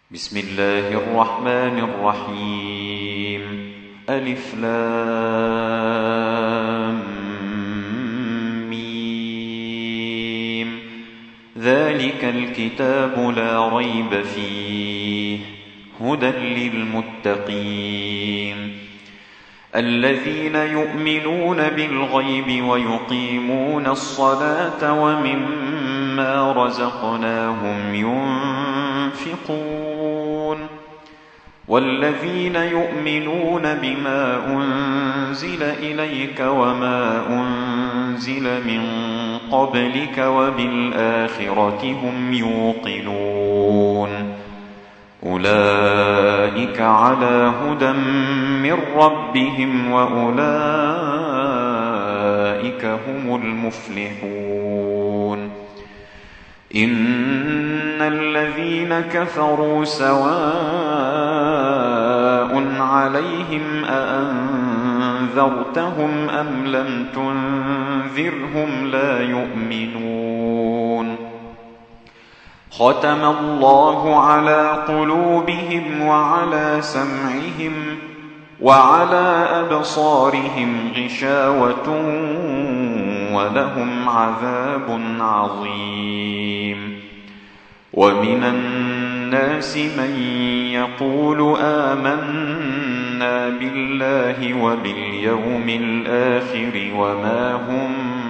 بسم الله الرحمن الرحيم. ألف لام ميم. ذلك الكتاب لا ريب فيه هدى للمتقين الذين يؤمنون بالغيب ويقيمون الصلاة ومما رزقناهم ينفقون والذين يؤمنون بما أنزل إليك وما أنزل من قبلك وبالآخرة هم يوقنون أولئك على هدى من ربهم وأولئك هم المفلحون. إن الذين كفروا سواء عليهم أأنذرتهم أم لم تنذرهم لا يؤمنون. ختم الله على قلوبهم وعلى سمعهم وعلى أبصارهم غشاوة ولهم عذاب عظيم. ومن الناس من يقول آمنا بالله وباليوم الآخر وما هم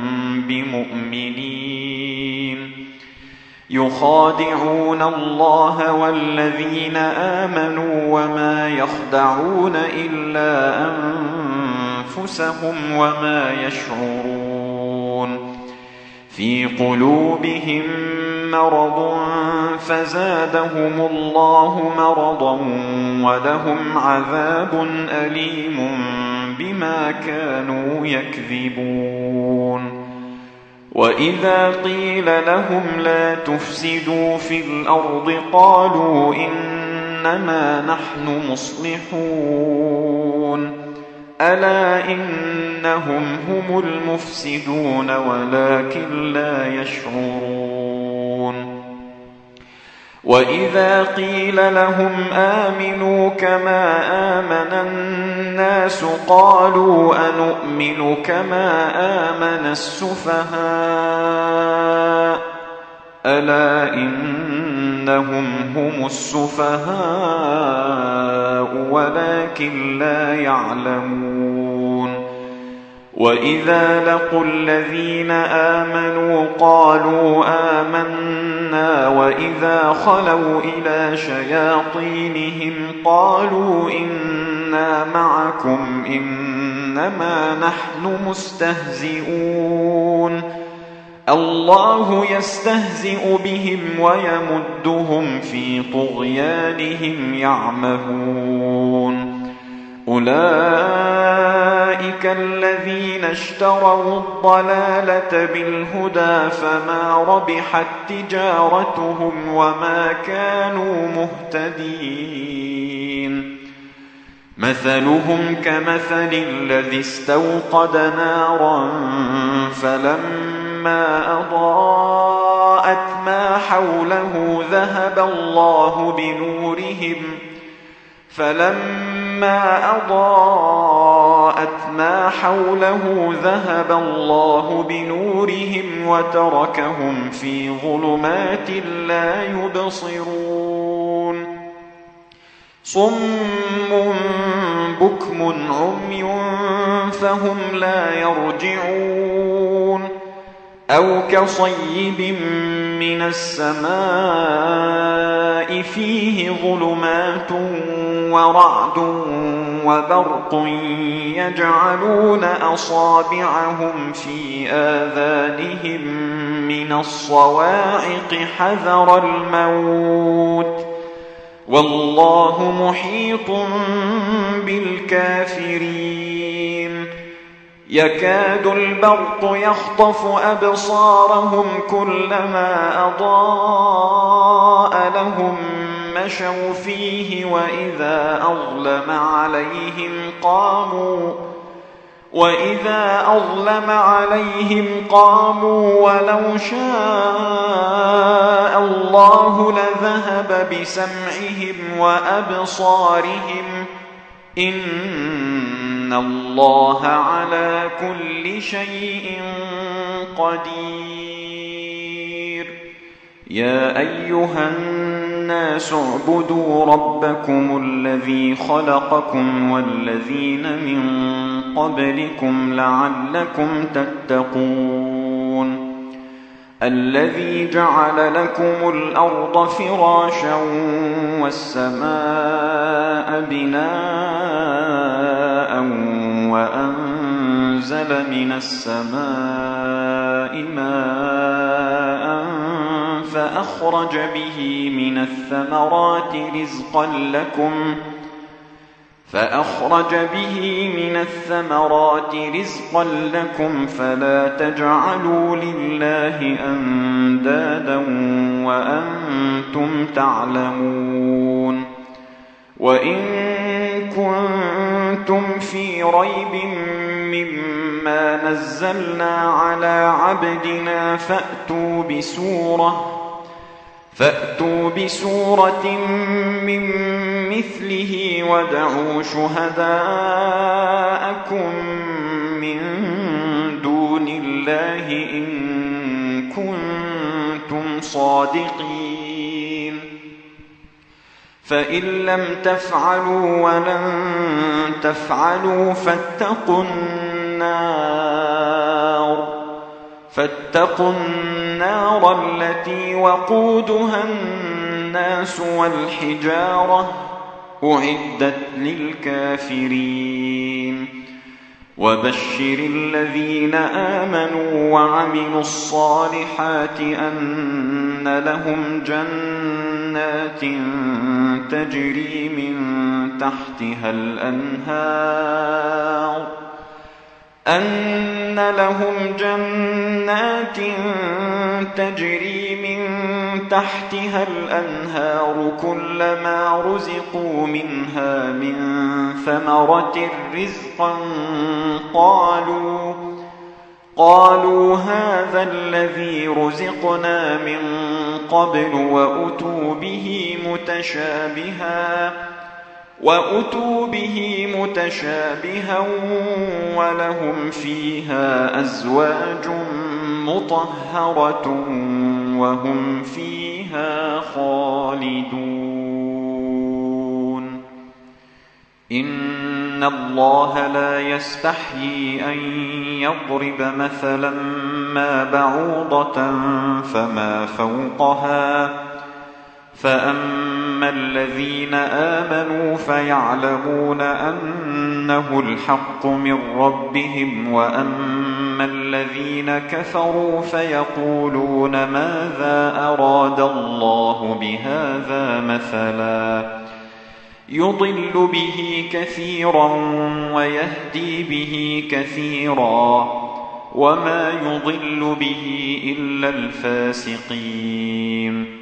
بمؤمنين يخادعون الله والذين آمنوا وما يخدعون إلا أنفسهم وما يشعرون. في قلوبهم مرض فزادهم الله مرضا ولهم عذاب أليم بما كانوا يكذبون. وإذا قيل لهم لا تفسدوا في الأرض قالوا إنما نحن مصلحون ألا إنهم هم المفسدون ولكن لا يشعرون. وإذا قيل لهم آمنوا كما آمن الناس قالوا أنؤمن كما آمن السفهاء ألا إنهم هم السفهاء ولكن لا يعلمون. وإذا لقوا الذين آمنوا قالوا آمنا وإذا خلوا إلى شياطينهم قالوا إنا معكم إنما نحن مستهزئون الله يستهزئ بهم ويمدهم في طغيانهم يعمهون. أولئك الذين اشتروا الضلالة بالهدى فما ربحت تجارتهم وما كانوا مهتدين. مثلهم كمثل الذي استوقد نارا فلما أضاءت ما حوله ذهب الله بنورهم وتركهم في ظلمات لا يبصرون. صم بكم عمي فهم لا يرجعون. أو كصيب من السماء فيه ظلمات ورعد وبرق يجعلون أصابعهم في آذانهم من الصواعق حذر الموت والله محيط بالكافرين. يكاد البرق يخطف أبصارهم كلما أضاء لهم مشوا فيه وإذا أظلم عليهم قاموا وإذا أظلم عليهم قاموا ولو شاء الله لذهب بسمعهم وأبصارهم إن الله على كل شيء قدير. يا أيها الناس اعبدوا ربكم الذي خلقكم والذين من قبلكم لعلكم تتقون. الذي جعل لكم الأرض فراشا والسماء بناء وأنزل من السماء ماء فأخرج به من الثمرات رزقا لكم فلا تجعلوا لله أندادا وأنتم تعلمون. وإن كنتم في ريب مما نزلنا على عبدنا فأتوا بسورة من مثله وادعوا شهداءكم من دون الله إن كنتم صادقين. فإن لم تفعلوا ولن تفعلوا فاتقوا النار التي وقودها الناس والحجارة أعدت للكافرين. وبشر الذين آمنوا وعملوا الصالحات أن لهم جنات تجري من تحتها الأنهار كلما رزقوا منها من ثمرة رزقا قالوا هذا الذي رزقنا من قبل وأتوا به متشابها ولهم فيها أزواج مطهرة وهم فيها خالدون. إن الله لا يستحيي أن يضرب مثلا ما بعوضة فما فوقها فأما الذين آمنوا فيعلمون أنه الحق من ربهم وأما الذين كفروا فيقولون ماذا أراد الله بهذا مثلا يضل به كثيرا ويهدي به كثيرا وما يضل به إلا الفاسقين.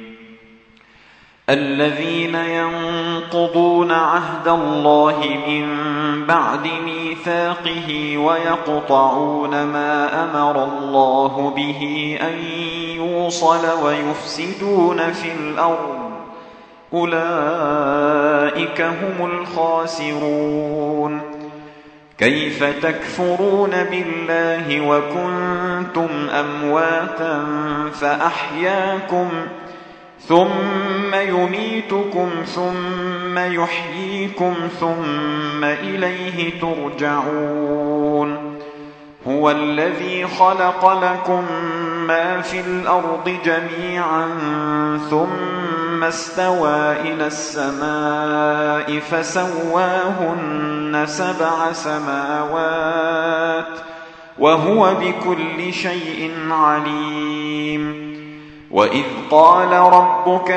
الذين ينقضون عهد الله من بعد ميثاقه ويقطعون ما أمر الله به أن يوصل ويفسدون في الأرض أولئك هم الخاسرون. كيف تكفرون بالله وكنتم أمواتا فأحياكم ثم يميتكم ثم يحييكم ثم إليه ترجعون. هو الذي خلق لكم ما في الأرض جميعا ثم استوى إلى السماء فسواهن 7 سماوات وهو بكل شيء عليم. وإذ قال ربك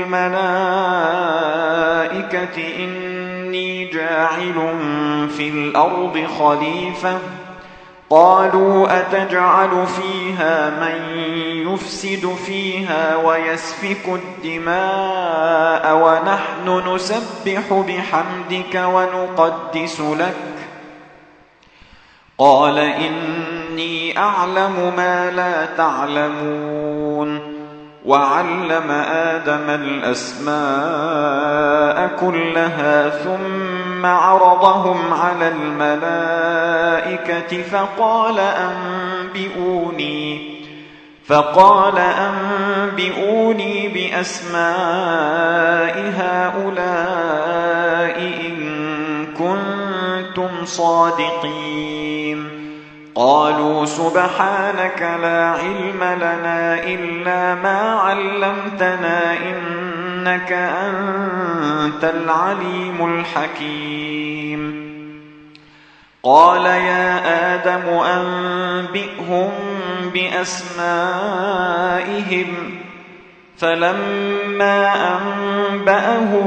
للملائكة إني جاعل في الأرض خليفة قالوا أتجعل فيها من يفسد فيها ويسفك الدماء ونحن نسبح بحمدك ونقدس لك قال إني أعلم ما لا تعلمون وعلم آدم الأسماء كلها ثم عرضهم على الملائكة فقال أنبئوني بأسماء هؤلاء إن كنتم صادقين قالوا سبحانك لا علم لنا إلا ما علمتنا إنك أنت العليم الحكيم قال يا آدم أنبئهم بأسمائهم فلما أنبأهم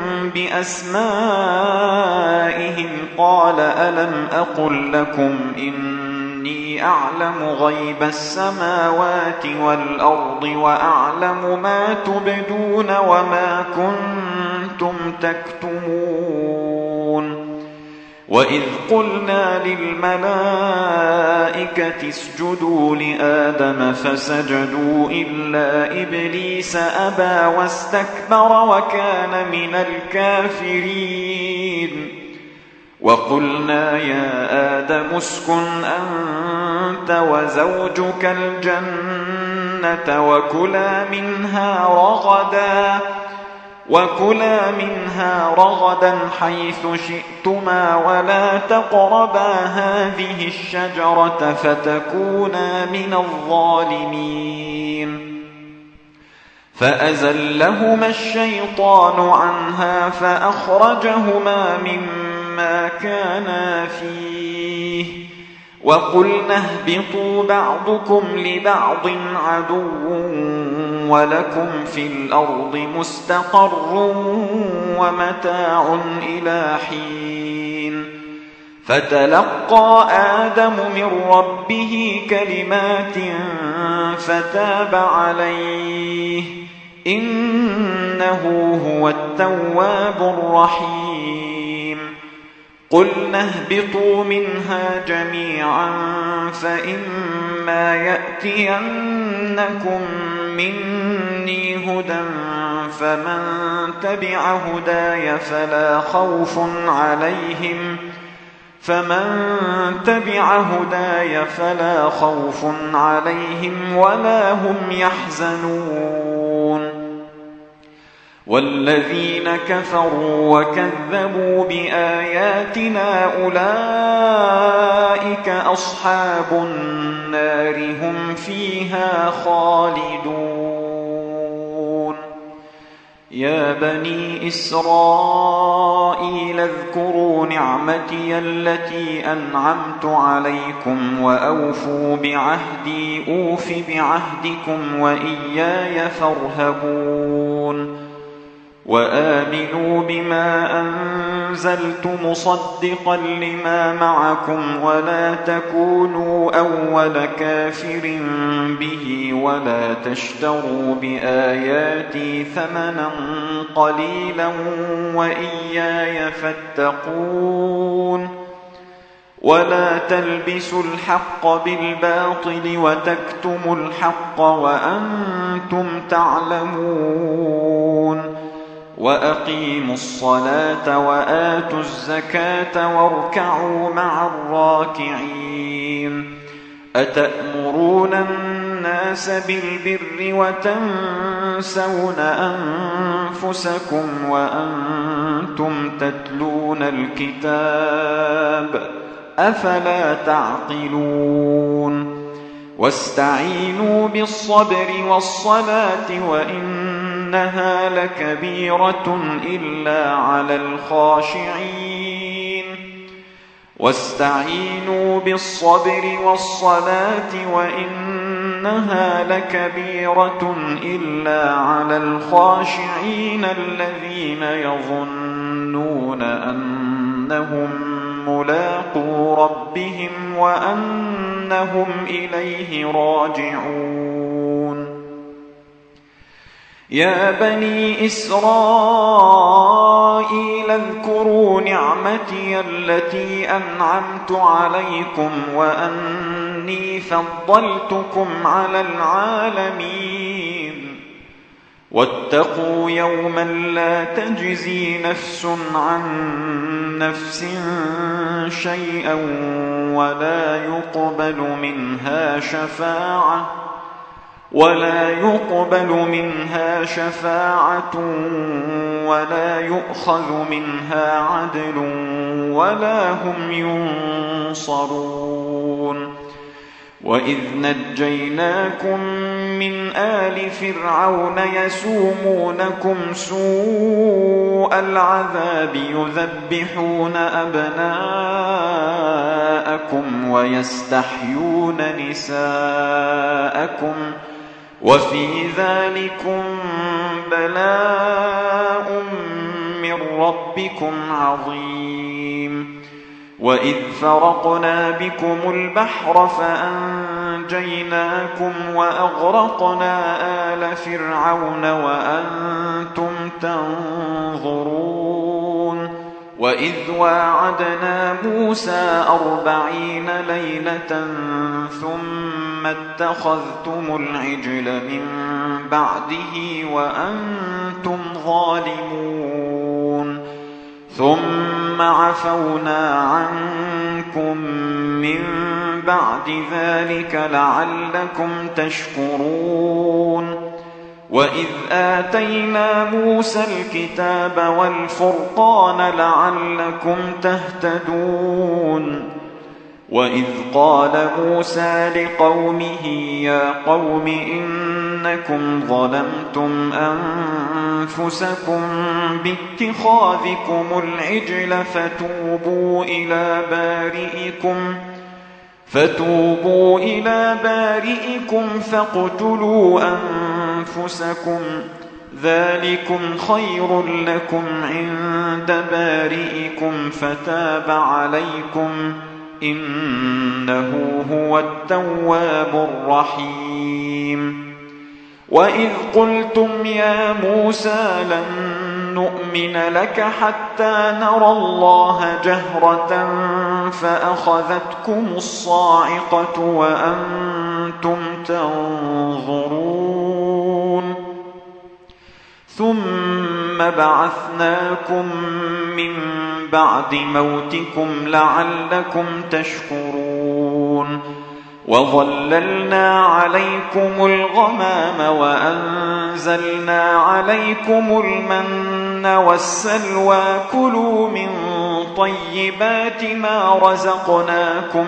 بأسمائهم قال ألم أقل لكم إني أعلم غيب السماوات والأرض وأعلم ما تبدون وما كنتم تكتمون وإذ قلنا للملائكة اسجدوا لآدم فسجدوا إلا إبليس أبى واستكبر وكان من الكافرين وقلنا يا آدم اسكن أنت وزوجك الجنة وكلا منها رغدا حيث شئتما ولا تقربا هذه الشجرة فتكونا من الظالمين فأزلهما الشيطان عنها فأخرجهما مما كانا فيه وقلنا اهبطوا بعضكم لبعض عدو ولكم في الأرض مستقر ومتاع إلى حين فتلقى آدم من ربه كلمات فتاب عليه إنه هو التواب الرحيم قلنا اهبطوا منها جميعا فإما يأتينكم مني هدى فمن تبع هداي فلا خوف عليهم ولا هم يحزنون والذين كفروا وكذبوا بآياتنا أولئك أصحاب النار هم فيها خالدون يا بني إسرائيل اذكروا نعمتي التي أنعمت عليكم وأوفوا بعهدي أوف بعهدكم وإياي فارهبون وآمنوا بما أنزلت مصدقا لما معكم ولا تكونوا أول كافر به ولا تشتروا بآياتي ثمنا قليلا وإياي فاتقون ولا تلبسوا الحق بالباطل وتكتموا الحق وأنتم تعلمون وأقيموا الصلاة وآتوا الزكاة واركعوا مع الراكعين أتأمرون الناس بالبر وتنسون أنفسكم وأنتم تتلون الكتاب أفلا تعقلون واستعينوا بالصبر والصلاة وإنها لكبيرة إلا على الخاشعين واستعينوا بالصبر والصلاة وإنها لكبيرة إلا على الخاشعين الذين يظنون أنهم ملاقو ربهم وأنهم إليه راجعون يا بني إسرائيل اذكروا نعمتي نعمتي التي أنعمت عليكم وأني فضلتكم على العالمين. واتقوا يوما لا تجزي نفس عن نفس شيئا ولا يقبل منها شفاعة ولا يؤخذ منها عدل ولا هم ينصرون. وإذ نجيناكم من آل فرعون يسومونكم سوء العذاب يذبحون أبناءكم ويستحيون نساءكم وفي ذلكم بلاء من ربكم عظيم. وإذ فرقنا بكم البحر فأنجيناكم وأغرقنا آل فرعون وأنتم تنظرون. وإذ واعدنا موسى 40 ليلة ثم اتخذتم العجل من بعده وأنتم ظالمون. ثم عفونا عنكم من بعد ذلك لعلكم تشكرون. وإذ آتينا موسى الكتاب والفرقان لعلكم تهتدون. وإذ قال موسى لقومه يا قوم إنكم ظلمتم أنفسكم باتخاذكم العجل فتوبوا إلى بارئكم فاقتلوا أنفسكم ذلكم خير لكم عند بارئكم فتاب عليكم إنه هو التواب الرحيم. وإذ قلتم يا موسى لن نؤمن لك حتى نرى الله جهرة فأخذتكم الصاعقة وأنتم تنظرون. ثم بعثناكم من بعد موتكم لعلكم تشكرون. وظللنا عليكم الغمام وأنزلنا عليكم المن والسلوى كلوا من طيبات ما رزقناكم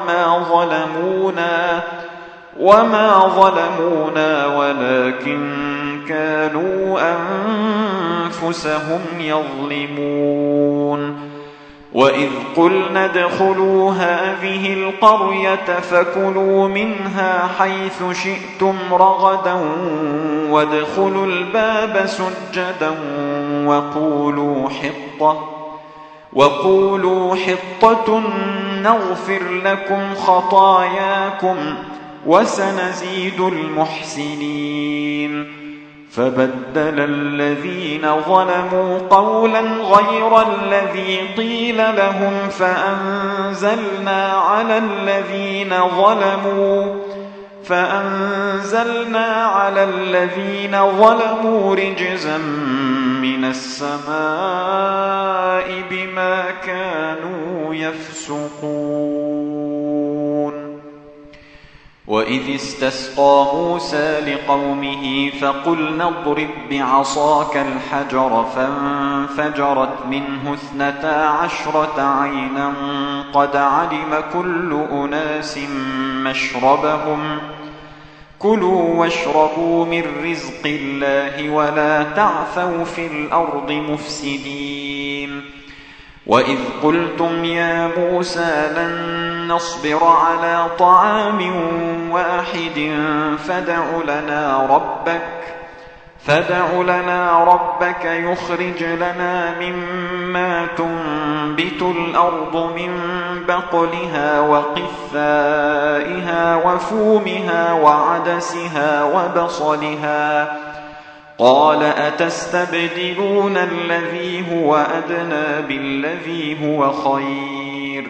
وما ظلمونا ولكن كانوا أنفسهم يظلمون. وإذ قلنا ادخلوا هذه القرية فكلوا منها حيث شئتم رغدا وادخلوا الباب سجدا وقولوا حطة نغفر لكم خطاياكم وسنزيد المحسنين. فبدل الذين ظلموا قولا غير الذي قيل لهم فأنزلنا على الذين ظلموا رجزا من السماء بما كانوا يفسقون. وإذ استسقى موسى لقومه فقلنا اضرب بعصاك الحجر فانفجرت منه 12 عينا قد علم كل أناس مشربهم كلوا واشربوا من رزق الله ولا تعثوا في الأرض مفسدين. وإذ قلتم يا موسى لن نصبر على طعام واحد فادع لنا ربك يخرج لنا مما تنبت الأرض من بقلها وقثائها وفومها وعدسها قال أتستبدلون الذي هو أدنى بالذي هو خير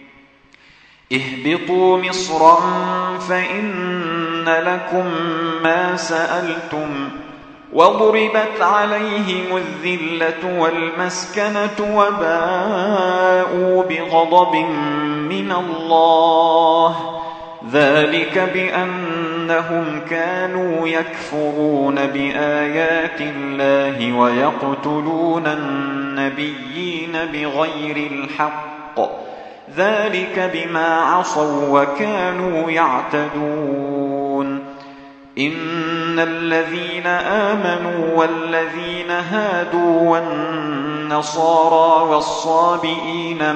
اهبطوا مصرا فإن لكم ما سألتم وضربت عليهم الذلة والمسكنة وباءوا بغضب من الله ذلك بأنهم كانوا يكفرون بآيات الله ويقتلون النبيين بغير الحق ذلك بما عصوا وكانوا يعتدون إن الذين آمنوا والذين هادوا والنصارى والصابئين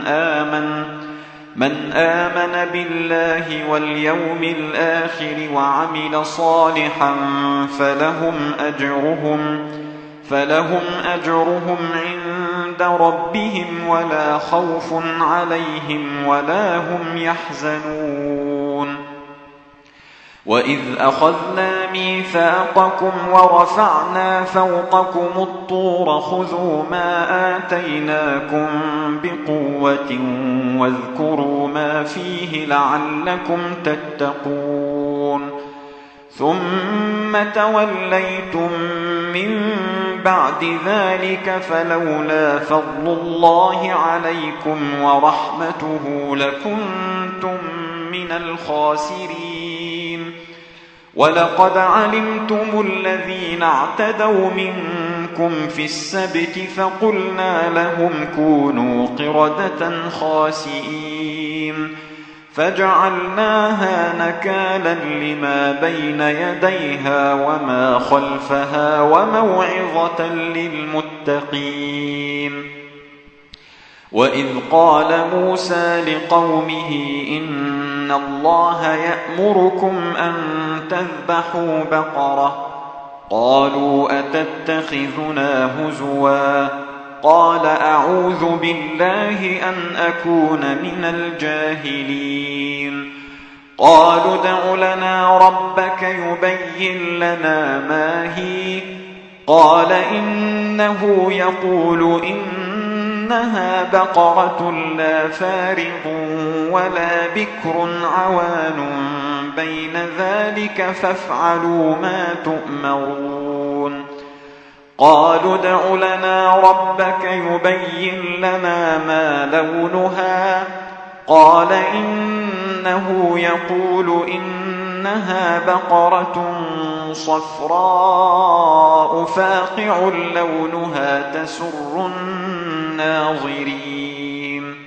من آمن بالله واليوم الآخر وعمل صالحا فلهم أجرهم عند ربهم ولا خوف عليهم ولا هم يحزنون وإذ أخذنا ميثاقكم ورفعنا فوقكم الطور خذوا ما آتيناكم بقوة واذكروا ما فيه لعلكم تتقون ثم توليتم من بعد ذلك فلولا فضل الله عليكم ورحمته لكنتم من الخاسرين ولقد علمتم الذين اعتدوا منكم في السبت فقلنا لهم كونوا قردة خاسئين فجعلناها نكالا لما بين يديها وما خلفها وموعظة للمتقين وإذ قال موسى لقومه إن الله يأمركم أن تذبحوا بقرة قالوا أتتخذنا هزوا قال أعوذ بالله أن أكون من الجاهلين قالوا ادع لنا ربك يبين لنا ما هي قال إنه يقول إنها بقرة لا فارض ولا بكر عوان بين ذلك فافعلوا ما تؤمرون قالوا ادع لنا ربك يبين لنا ما لونها قال إنه يقول إنها بقرة صفراء فاقع لونها تسر الناظرين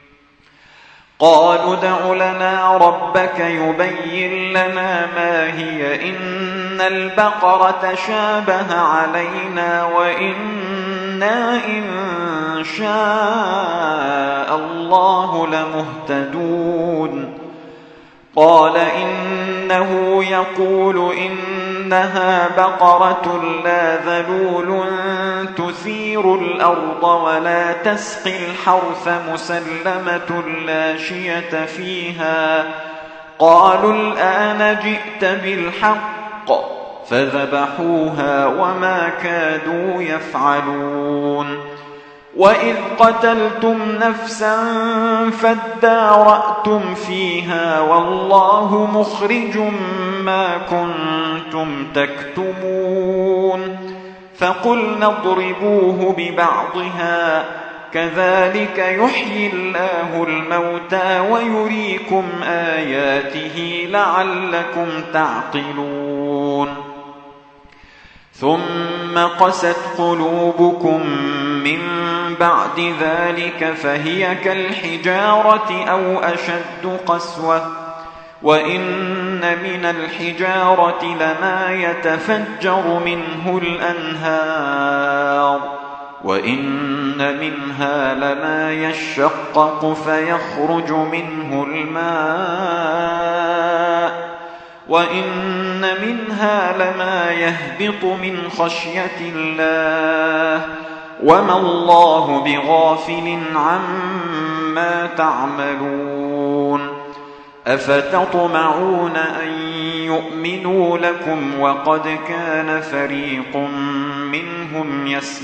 قالوا ادع لنا ربك يبين لنا ما هي إن البقرة شابه علينا وإنا إن شاء الله لمهتدون قال إنه يقول إنها بقرة لا ذلول تثير الأرض ولا تسقي الحرث مسلمة لا شية فيها قالوا الآن جئت بالحق فذبحوها وما كادوا يفعلون وإذ قتلتم نفسا فادارأتم فيها والله مخرج ما كنتم تكتمون فقلنا اضربوه ببعضها كذلك يحيي الله الموتى ويريكم آياته لعلكم تعقلون ثم قست قلوبكم من بعد ذلك فهي كالحجارة أو أشد قسوة وإن من الحجارة لما يتفجر منه الأنهار وإن منها لما يشقق فيخرج منه الماء وإن منها لما يهبط من خشية الله وما الله بغافل عما تعملون أفتطمعون أن يؤمنوا لكم وقد كان فريق منهم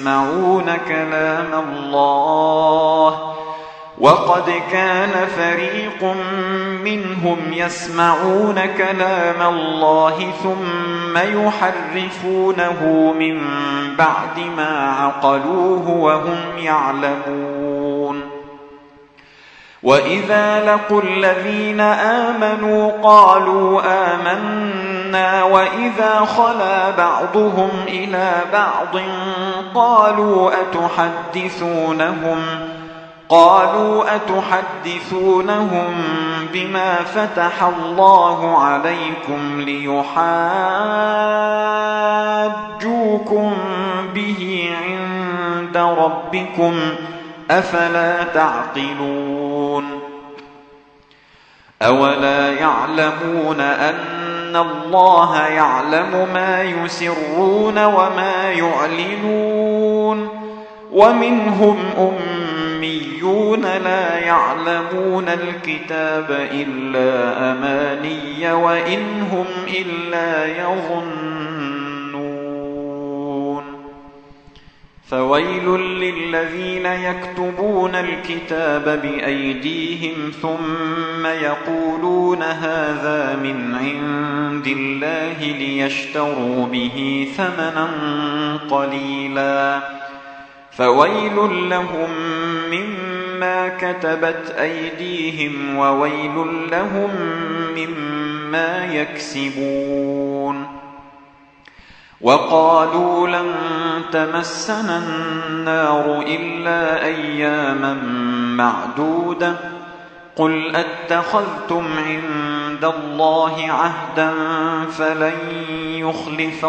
يسمعون كلام الله ثم يحرفونه من بعد ما عقلوه وهم يعلمون. وإذا لقوا الذين آمنوا قالوا آمنا وإذا خلا بعضهم إلى بعض قالوا أتحدثونهم بما فتح الله عليكم ليحاجوكم به عند ربكم أفلا تعقلون. أولا يعلمون أن الله يعلم ما يسرون وما يعلنون. ومنهم أميون لا يعلمون الكتاب إلا أماني وإن هم إلا يظنون. فويل للذين يكتبون الكتاب بأيديهم ثم يقولون هذا من عند الله ليشتروا به ثمنا قليلا فويل لهم مما كتبت أيديهم وويل لهم مما يكسبون. وقالوا لن تمسنا النار إلا أياما معدودة قل أتخذتم عند الله عهدا فلن يخلف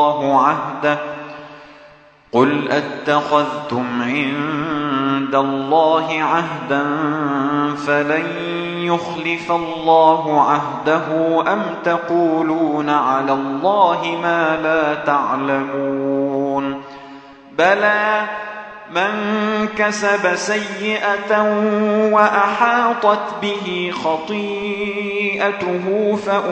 الله عهده أم تقولون على الله ما لا تعلمون. بلى من كسب سيئة وأحاطت به خطيئته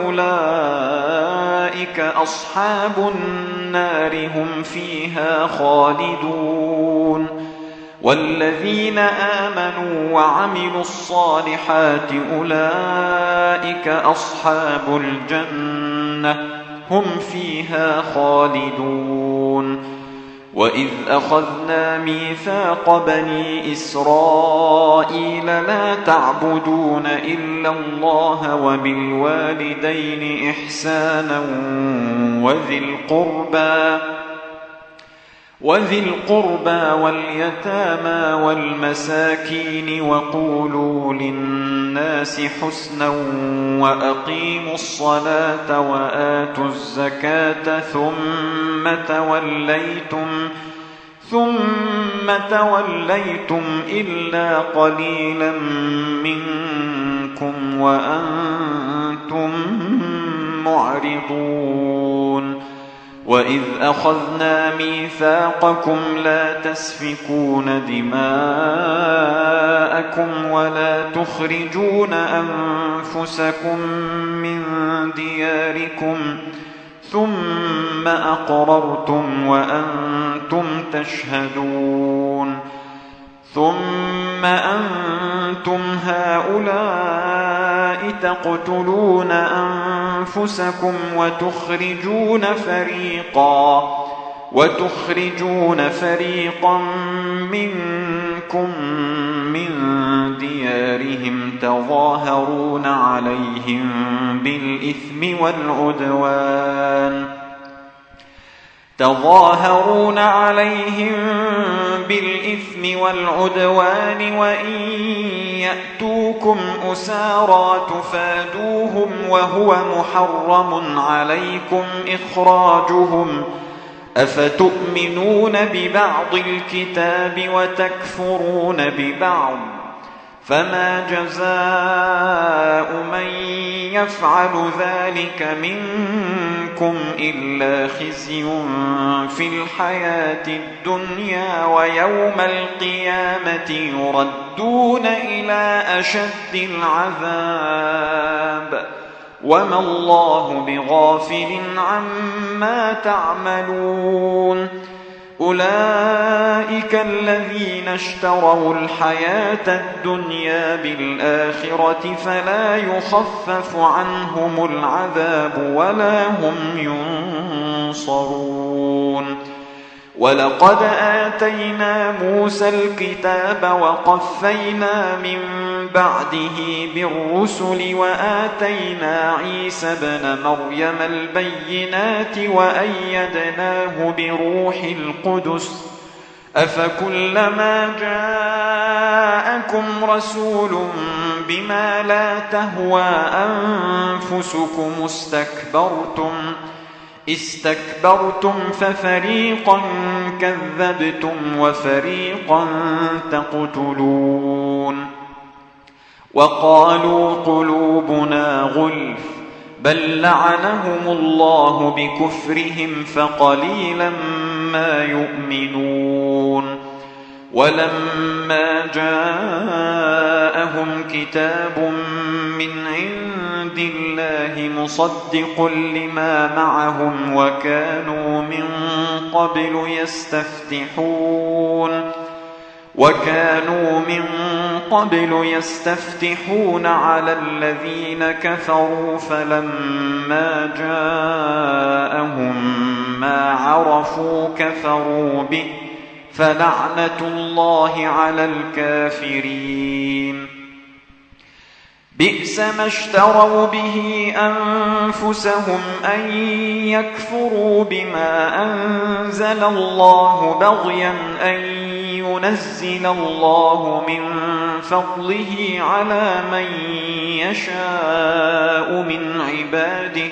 فأولئك أصحاب النار هم فيها خالدون. والذين آمنوا وعملوا الصالحات أولئك أصحاب الجنة هم فيها خالدون. وإذ أخذنا ميثاق بني إسرائيل لا تعبدون إلا الله وبالوالدين إحسانا وذي القربى واليتامى والمساكين وقولوا للناس حسنا وأقيموا الصلاة وآتوا الزكاة ثم توليتم إلا قليلا منكم وأنتم معرضون. وإذ أخذنا ميثاقكم لا تسفكون دماءكم ولا تخرجون أنفسكم من دياركم ثم أقررتم وأنتم تشهدون. ثم أنتم هؤلاء تقتلون أنفسكم وتخرجون فريقا منكم من ديارهم تظاهرون عليهم بالإثم والعدوان وإن يأتوكم أسارى تفادوهم وهو محرم عليكم إخراجهم أفتؤمنون ببعض الكتاب وتكفرون ببعض فما جزاء من يفعل ذلك منكم إلا خزي في الحياة الدنيا ويوم القيامة يردون إلى أشد العذاب وما الله بغافل عما تعملون أولئك الذين اشتروا الحياة الدنيا بالآخرة فلا يخفف عنهم العذاب ولا هم ينصرون ولقد آتينا موسى الكتاب وقفينا من بعده بالرسل وآتينا عيسى ابن مريم البينات وأيدناه بروح القدس أفكلما جاءكم رسول بما لا تهوى أنفسكم استكبرتم ففريقا كذبتم وفريقا تقتلون وقالوا قلوبنا غلف بل لعنهم الله بكفرهم فقليلا ما يؤمنون ولما جاءهم كتاب من عند الله مصدق لما معهم وكانوا من قبل يستفتحون على الذين كفروا فلما جاءهم ما عرفوا كفروا به فلعنة الله على الكافرين بئس ما اشتروا به أنفسهم أن يكفروا بما أنزل الله بغيا أن ينزل الله من فضله على من يشاء من عباده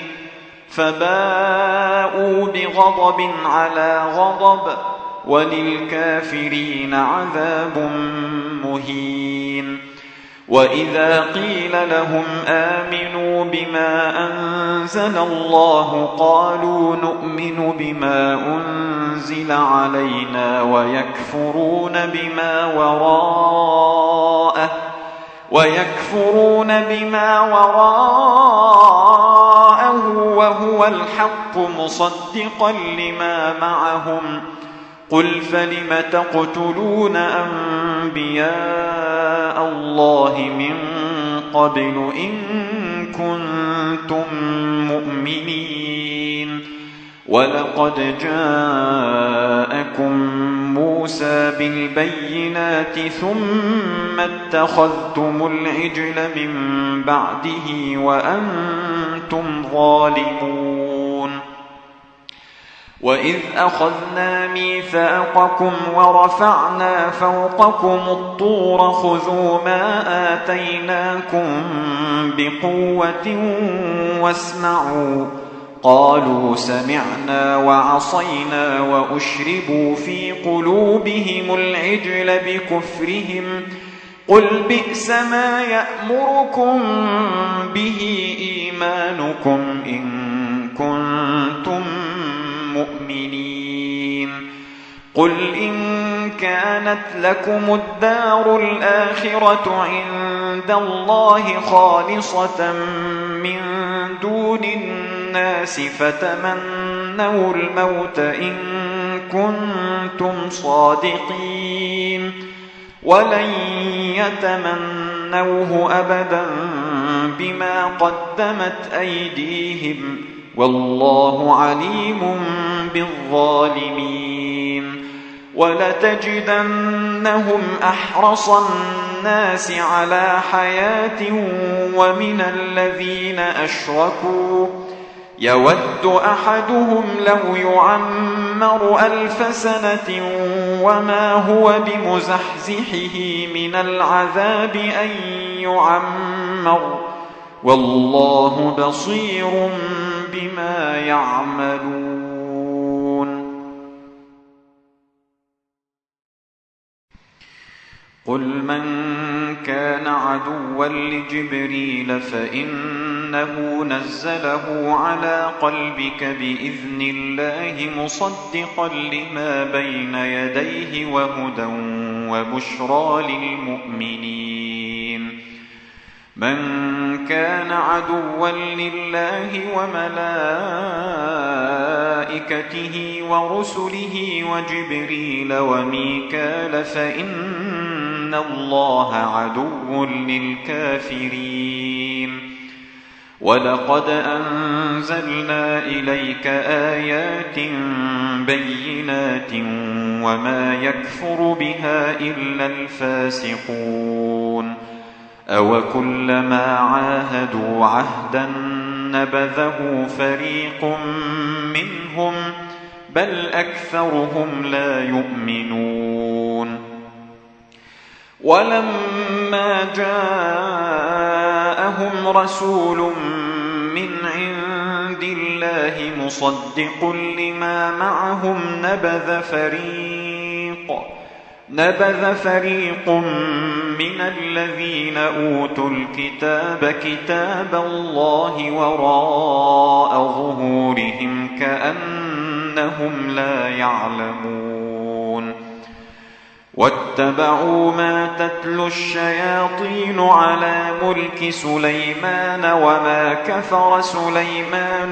فباءوا بغضب على غضب وللكافرين عذاب مهين وإذا قيل لهم آمنوا بما أنزل الله قالوا نؤمن بما أنزل علينا ويكفرون بما وراءه وهو الحق مصدقا لما معهم قل فلم تقتلون أنبياء الله من قبل إن كنتم مؤمنين ولقد جاءكم موسى بالبينات ثم اتخذتم العجل من بعده وأنتم ظالمون وإذ أخذنا ميثاقكم ورفعنا فوقكم الطور خذوا ما آتيناكم بقوة واسمعوا قالوا سمعنا وعصينا وأشربوا في قلوبهم العجل بكفرهم قل بئس ما يأمركم به إيمانكم إن كنتم مؤمنين قل إن كانت لكم الدار الآخرة عند الله خالصة من دون الناس فتمنوا الموت إن كنتم صادقين ولن يتمنوه أبدا بما قدمت أيديهم والله عليم بالظالمين ولتجدنهم أحرص الناس على حياة ومن الذين أشركوا يود أحدهم لو يعمر 1000 سنة وما هو بمزحزحه من العذاب أن يعمر والله بصير بما يعملون قل من كان عدوا لجبريل فإنه نزله على قلبك بإذن الله مصدقا لما بين يديه وهدى وبشرى للمؤمنين من كان عدوا لله وملائكته ورسله وجبريل وميكال فإن الله عدو للكافرين ولقد أنزلنا إليك آيات بينات وما يكفر بها إلا الفاسقون أوكلما عاهدوا عهدا نبذه فريق منهم بل أكثرهم لا يؤمنون ولما جاءهم رسول من عند الله مصدق لما معهم نبذ فريق من الذين أوتوا الكتاب كتاب الله وراء ظهورهم كأنهم لا يعلمون واتبعوا ما تتلو الشياطين على ملك سليمان وما كفر سليمان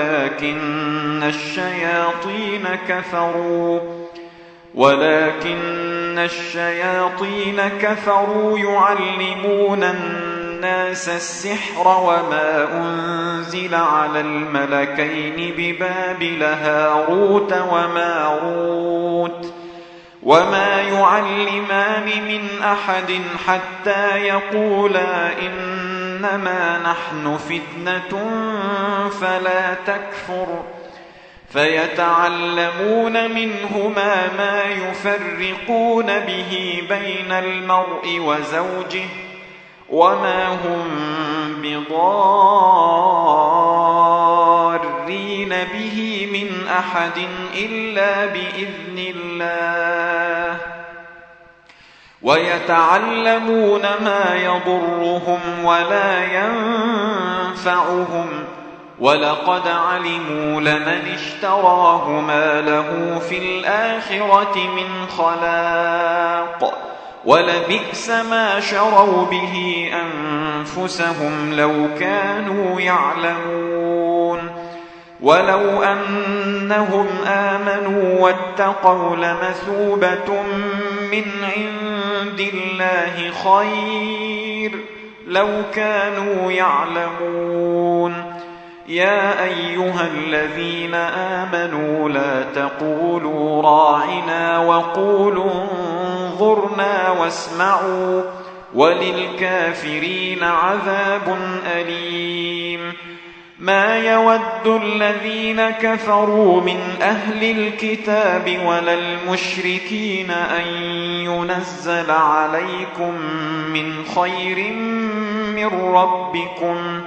ولكن الشياطين كفروا يعلمون الناس السحر وما أنزل على الملكين ببابل هاروت وماروت وما يعلمان من أحد حتى يقولا إنما نحن فتنة فلا تكفر فيتعلمون منهما ما يفرقون به بين المرء وزوجه وما هم بضارين به من أحد إلا بإذن الله ويتعلمون ما يضرهم ولا ينفعهم ولقد علموا لمن اشتراه ما له في الآخرة من خلاق ولبئس ما شروا به أنفسهم لو كانوا يعلمون ولو أنهم آمنوا واتقوا لمثوبة من عند الله خير لو كانوا يعلمون يا أيها الذين آمنوا لا تقولوا راعنا وقولوا انظرنا واسمعوا وللكافرين عذاب أليم ما يود الذين كفروا من أهل الكتاب ولا المشركين أن ينزل عليكم من خير من ربكم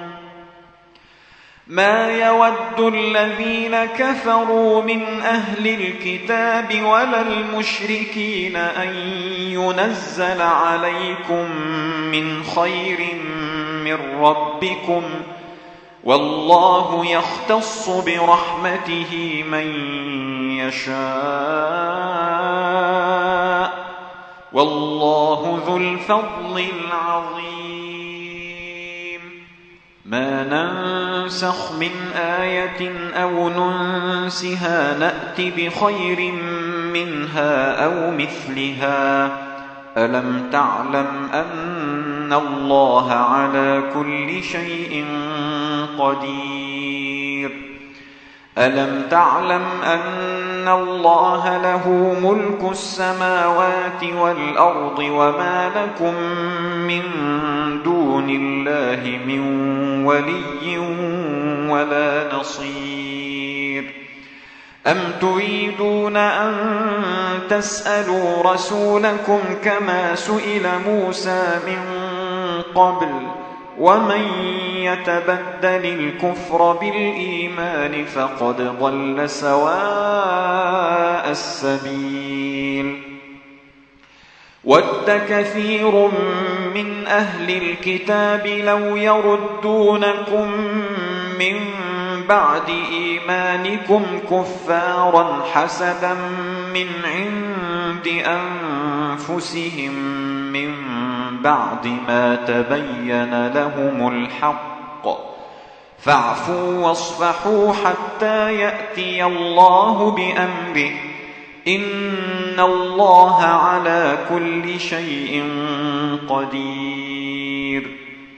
ما يود الذين كفروا من أهل الكتاب ولا المشركين أن ينزل عليكم من خير من ربكم والله يختص برحمته من يشاء والله ذو الفضل العظيم ما ننسخ من آية أو ننسها نأت بخير منها أو مثلها ألم تعلم أن الله على كل شيء قدير ألم تعلم أن الله له ملك السماوات والأرض وما لكم من دون الله من ولي ولا نصير أم تريدون أن تسألوا رسولكم كما سئل موسى من قبل ومن يتبدل الكفر بالإيمان فقد ضل سواء السبيل ود كثير من أهل الكتاب لو يردونكم من بعد إيمانكم كفارا حسدا من عند أنفسهم من بعد ما تبين لهم الحق فاعفوا واصفحوا حتى يأتي الله بأمره إن الله على كل شيء قدير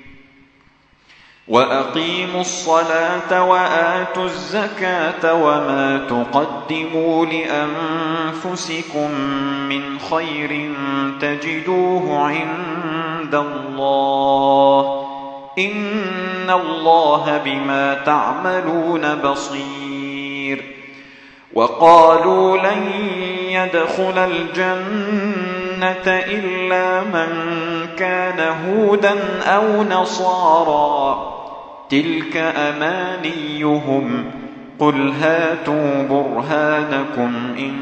وأقيموا الصلاة وآتوا الزكاة وما تقدموا لأنفسكم من خير تجدوه عند الله إن الله بما تعملون بصير وقالوا لن يدخل الجنة إلا من كان هودا أو نصارى تلك أمانيهم قل هاتوا برهانكم إن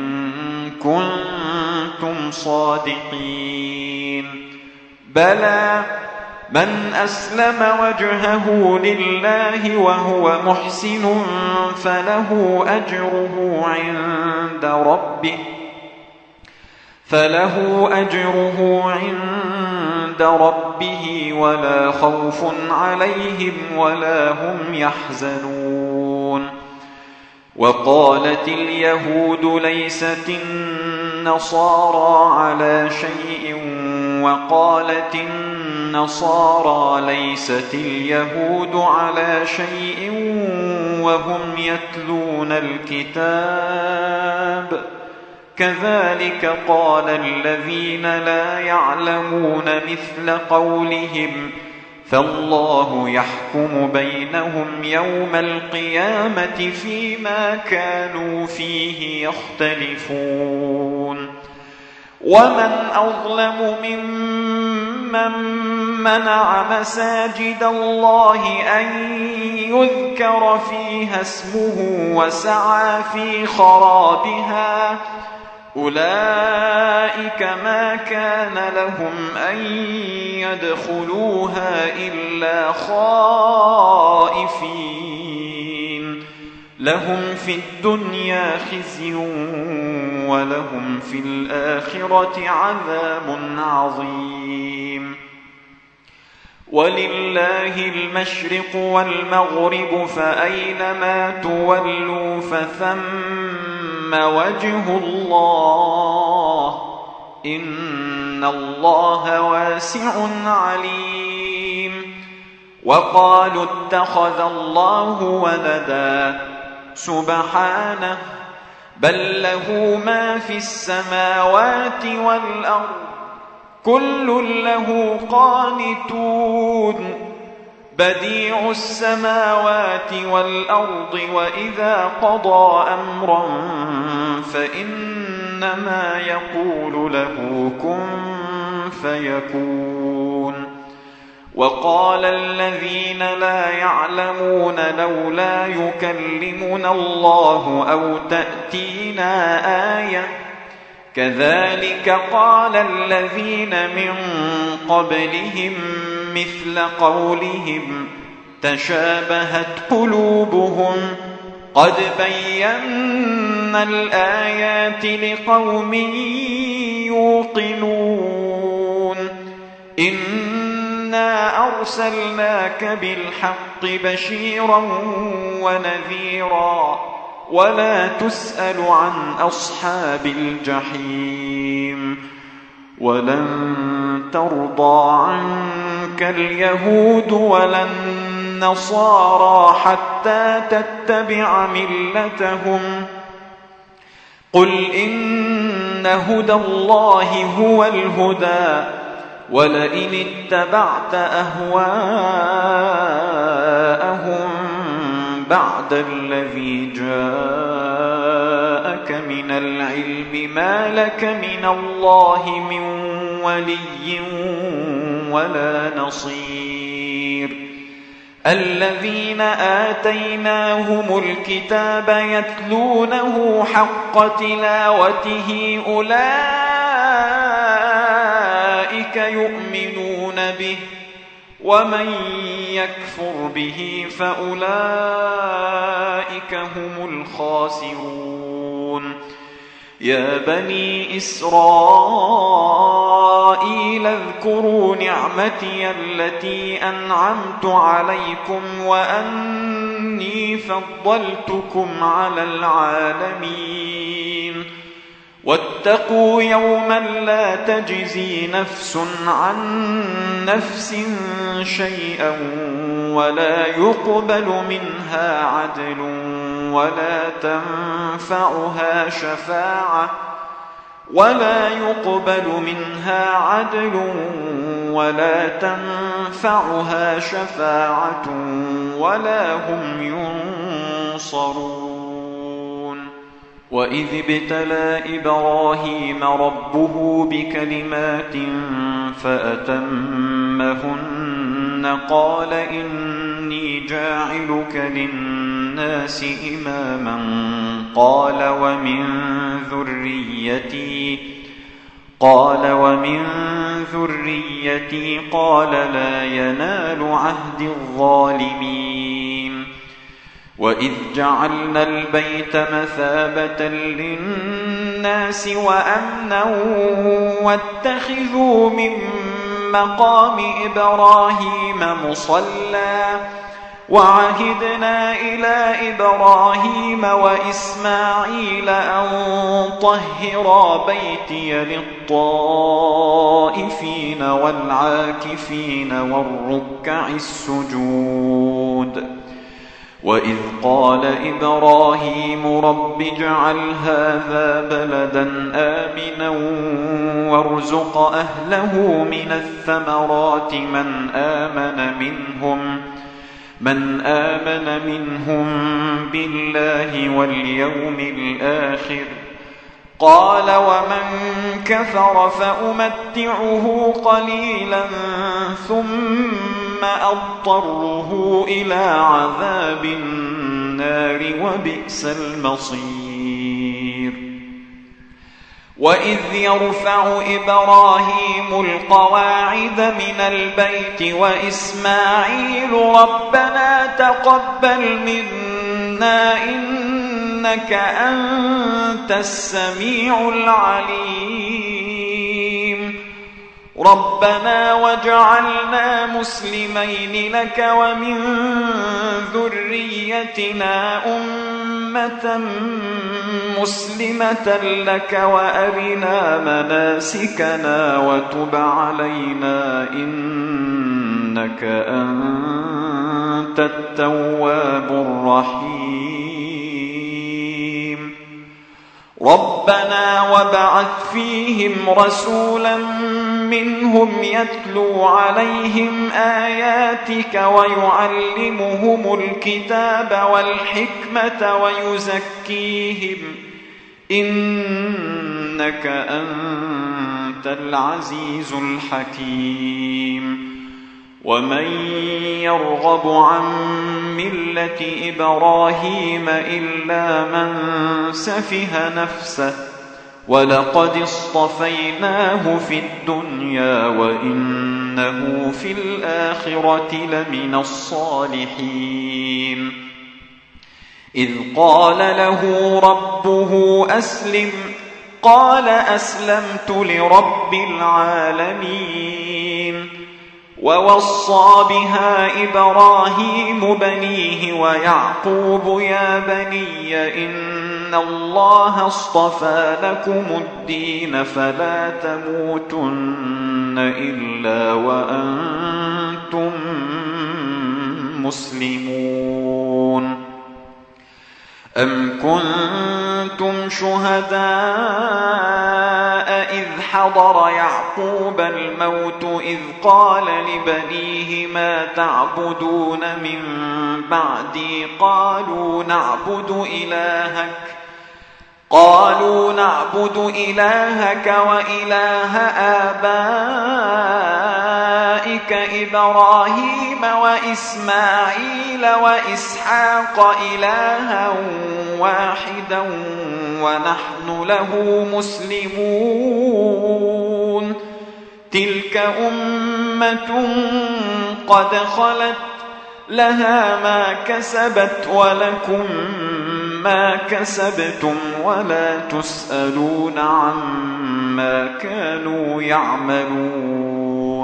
كنتم صادقين بلى من أسلم وجهه لله وهو محسن فله أجره عند ربه ولا خوف عليهم ولا هم يحزنون وقالت اليهود ليست النصارى على شيء وقالت النصارى ليست اليهود على شيء وهم يتلون الكتاب كذلك قال الذين لا يعلمون مثل قولهم فالله يحكم بينهم يوم القيامة فيما كانوا فيه يختلفون ومن أظلم ممن منع مساجد الله أن يذكر فيها اسمه وسعى في خرابها أولئك ما كان لهم أن يدخلوها إلا خائفين لهم في الدنيا خزي ولهم في الآخرة عذاب عظيم ولله المشرق والمغرب فأينما تولوا فثم وجه الله إن الله واسع عليم وقالوا اتخذ الله ولدا سبحانه بل له ما في السماوات والأرض كل له قانتون بديع السماوات والأرض وإذا قضى أمرا فإنما يقول له كن فيكون وقال الذين لا يعلمون لولا يكلمنا الله أو تأتينا آية كذلك قال الذين من قبلهم مثل قولهم تشابهت قلوبهم قد بينا الآيات لقوم يوقنون إنا أرسلناك بالحق بشيرا ونذيرا ولا تسأل عن أصحاب الجحيم ولن ترضى عنك اليهود ولا النصارى حتى تتبع ملتهم قل إن هدى الله هو الهدى ولئن اتبعت أهواءهم بعد الذي جاءك من العلم ما لك من الله من ولي ولا نصير الذين آتيناهم الكتاب يتلونه حق تلاوته أولئك يؤمنون به ومن يكفر به فأولئك هم الخاسرون يا بني إسرائيل واذكروا نعمتي التي أنعمت عليكم وأني فضلتكم على العالمين واتقوا يوما لا تجزي نفس عن نفس شيئا ولا يقبل منها عدل ولا تنفعها شفاعة ولا هم ينصرون وإذ ابتلى إبراهيم ربه بكلمات فأتمهن قال إني جاعلك للناس إماما قال ومن ذريتي قال لا ينال عهد الظالمين وإذ جعلنا البيت مثابة للناس وأمنا واتخذوا من مقام إبراهيم مصلى وعهدنا إلى إبراهيم وإسماعيل أن طهرا بيتي للطائفين والعاكفين والركع السجود وإذ قال إبراهيم رب اجعل هذا بلدا آمنا وارزق أهله من الثمرات من آمن منهم بالله واليوم الآخر قال ومن كفر فأمتعه قليلا ثم أضطره إلى عذاب النار وبئس المصير وإذ يرفع إبراهيم القواعد من البيت وإسماعيل ربنا تقبل منا إنك أنت السميع العليم ربنا واجعلنا مسلمين لك ومن ذريتنا أمة مسلمة لك وأرنا مناسكنا وتب علينا إنك أنت التواب الرحيم ربنا وابعث فيهم رسولا منهم يتلو عليهم آياتك ويعلمهم الكتاب والحكمة ويزكيهم إنك أنت العزيز الحكيم ومن يرغب عن ملة إبراهيم إلا من سفه نفسه ولقد اصطفيناه في الدنيا وإنه في الآخرة لمن الصالحين إذ قال له ربه أسلم قال أسلمت لرب العالمين ووصى بها إبراهيم بنيه ويعقوب يا بني إن الله اصطفى لكم الدين فلا تموتن إلا وأنتم مسلمون أم كنتم شهداء إذ حضر يعقوب الموت إذ قال لبنيه ما تعبدون من بعدي قالوا نعبد إلهك وإله آبائك إبراهيم وإسماعيل وإسحاق إلها واحدا ونحن له مسلمون تلك أمة قد خلت لها ما كسبت ولكم ما كسبتم ولا تسألون عما كانوا يعملون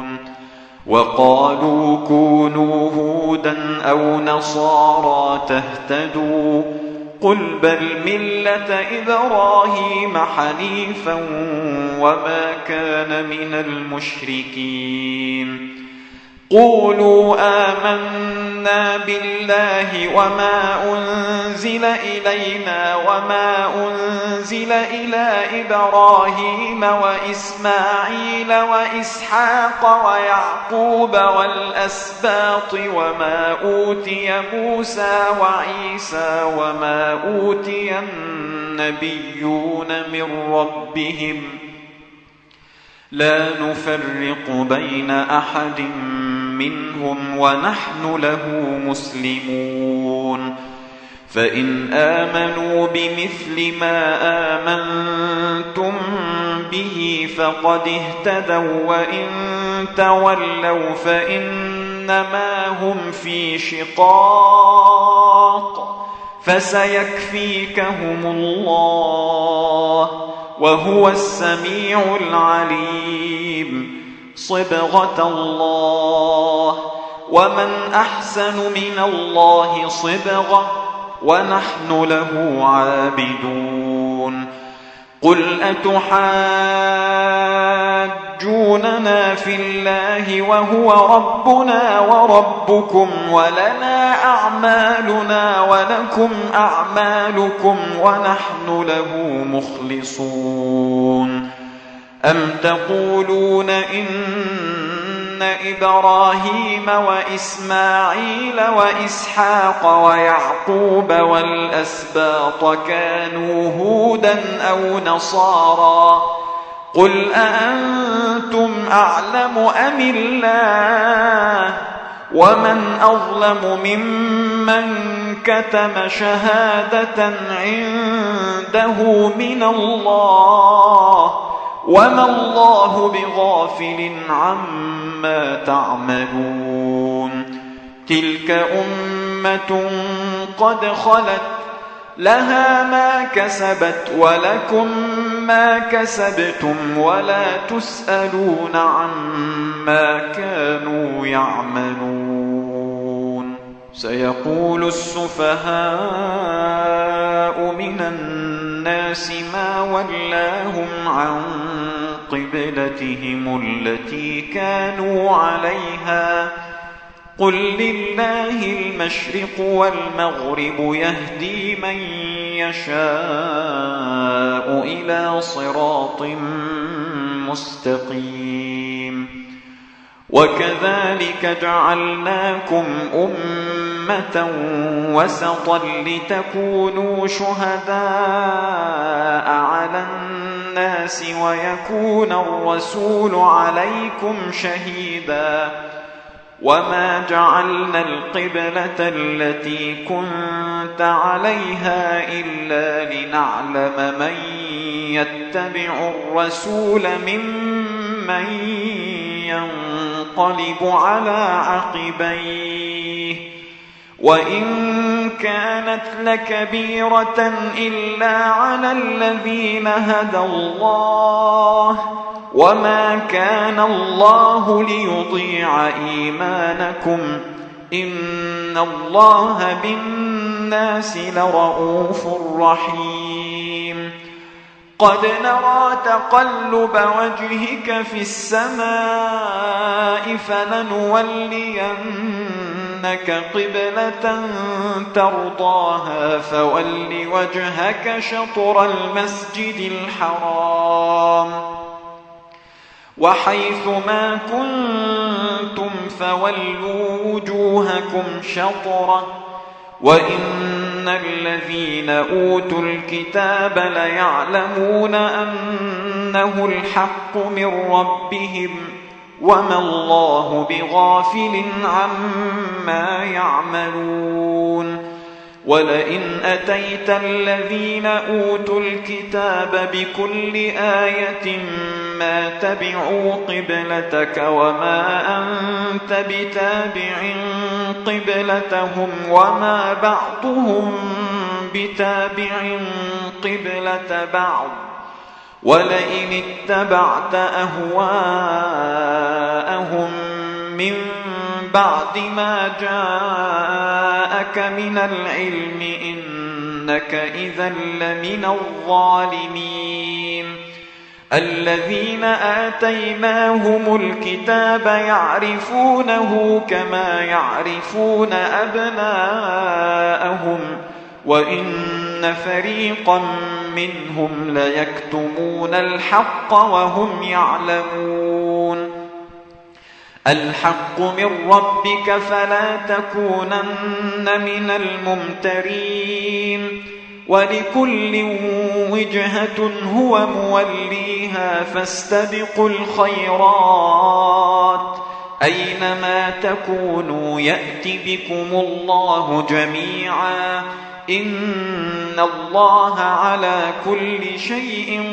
وقالوا كونوا هودا أو نصارى تهتدوا قل بل ملة إبراهيم حنيفا وما كان من المشركين قولوا آمنا بالله وما أنزل إلينا وما أنزل إلى إبراهيم وإسماعيل وإسحاق ويعقوب والأسباط وما أوتي موسى وعيسى وما أوتي النبيون من ربهم لا نفرق بين أحد منهم ونحن له مسلمون فإن آمنوا بمثل ما آمنتم به فقد اهتدوا وإن تولوا فإنما هم في شقاق فسيكفيكهم الله وهو السميع العليم صبغة الله ومن أحسن من الله صبغة ونحن له عابدون قل أتحاجوننا في الله وهو ربنا وربكم ولنا أعمالنا ولكم أعمالكم ونحن له مخلصون أم تقولون إن إبراهيم وإسماعيل وإسحاق ويعقوب والأسباط كانوا هودا أو نصارى قل أأنتم أعلم أم الله ومن أظلم ممن كتم شهادة عنده من الله وما الله بغافل عما تعملون تلك أمة قد خلت لها ما كسبت ولكم ما كسبتم ولا تسألون عما كانوا يعملون سيقول السفهاء من الناس ما ولاهم عن قبلتهم التي كانوا عليها قل لله المشرق والمغرب يهدي من يشاء إلى صراط مستقيم وكذلك جعلناكم أمة وسطا لتكونوا شهداء على الناس ويكون الرسول عليكم شهيدا وما جعلنا القبلة التي كنت عليها إلا لنعلم من يتبع الرسول ممن ينقلب على عقبيه وإن كانت لكبيرة إلا على الذين هدى الله وما كان الله ليضيع إيمانكم إن الله بالناس لرؤوف رحيم قد نرى تقلب وجهك في السماء فلنولينك قبلة ترضاها فول وجهك شطر المسجد الحرام وحيث ما كنتم فولوا وجوهكم شطرة وإن الذين أوتوا الكتاب ليعلمون أنه الحق من ربهم وما الله بغافل عما يعملون ولئن أتيت الذين أوتوا الكتاب بكل آية ما تبعوا قبلتك وما أنت بتابع قبلتهم وما بعضهم بتابع قبلة بعض ولئن اتبعت أهواءهم من بعد ما جاءك من العلم إنك إذا لمن الظالمين الذين آتيناهم الكتاب يعرفونه كما يعرفون أبناءهم وإن فريقا منهم ليكتمون الحق وهم يعلمون الحق من ربك فلا تكونن من الممترين ولكل وجهة هو موليها فاستبقوا الخيرات أينما تكونوا يأت بكم الله جميعا إن الله على كل شيء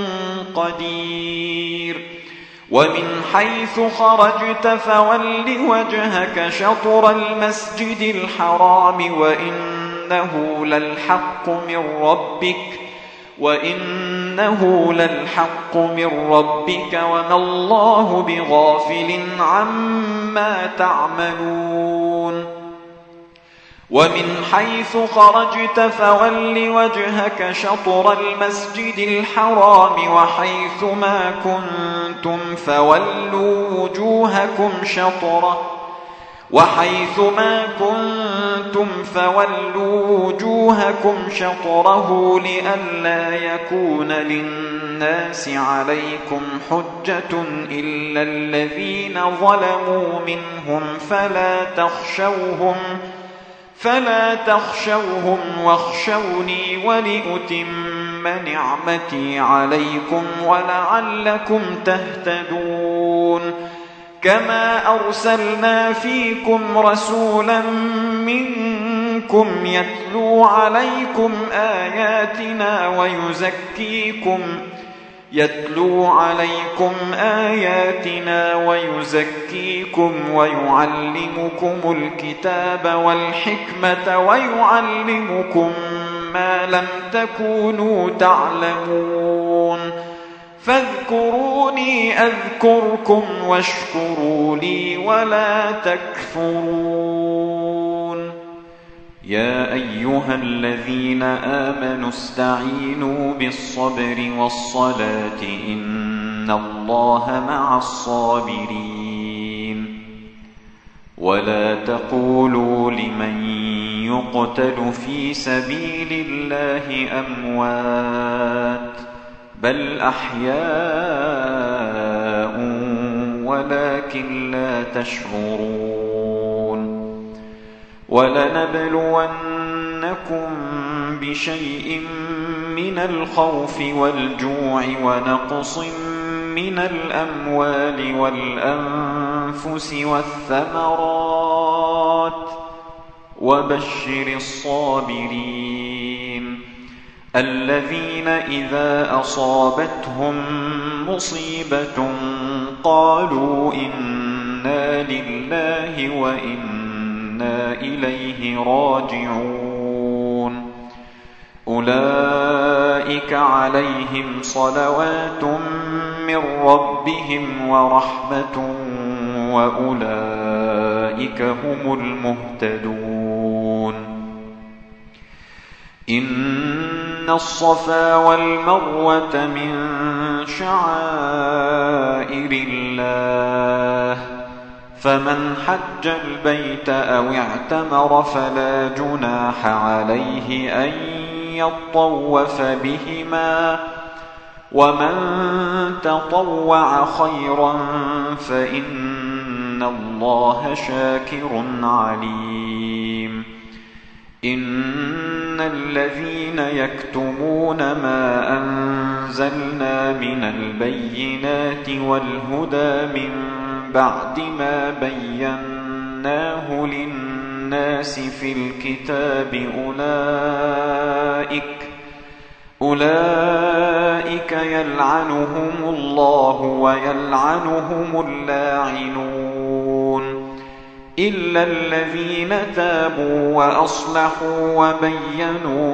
قدير ومن حيث خرجت فول وجهك شطر المسجد الحرام وإنه للحق من ربك وما الله بغافل عما تعملون ومن حيث خرجت فول وجهك شطر المسجد الحرام وحيث ما كنتم فولوا وجوهكم شطره لئلا يكون للناس عليكم حجة إلا الذين ظلموا منهم فلا تخشوهم واخشوني ولأتم نعمتي عليكم ولعلكم تهتدون كما أرسلنا فيكم رسولا منكم يتلو عليكم آياتنا ويزكيكم ويعلمكم الكتاب والحكمة ويعلمكم ما لم تكونوا تعلمون فاذكروني أذكركم واشكروا لي ولا تكفرون يا أيها الذين آمنوا استعينوا بالصبر والصلاة إن الله مع الصابرين ولا تقولوا لمن يقتل في سبيل الله أموات بل أحياء ولكن لا تشعرون ولنبلونكم بشيء من الخوف والجوع ونقص من الأموال والأنفس والثمرات وبشر الصابرين الذين إذا أصابتهم مصيبة قالوا إنا لله وإنا إليه راجعون أولئك عليهم صلوات من ربهم ورحمة وأولئك هم المهتدون إن الصفا والمروة من شعائر الله فمن حج البيت أو اعتمر فلا جناح عليه أن يطوف بهما ومن تطوع خيرا فإن الله شاكر عليم إن الذين يكتمون ما أنزلنا من البينات والهدى من بعد ما بيناه للناس في الكتاب أولئك يلعنهم الله ويلعنهم اللاعنون إلا الذين تابوا وأصلحوا وبينوا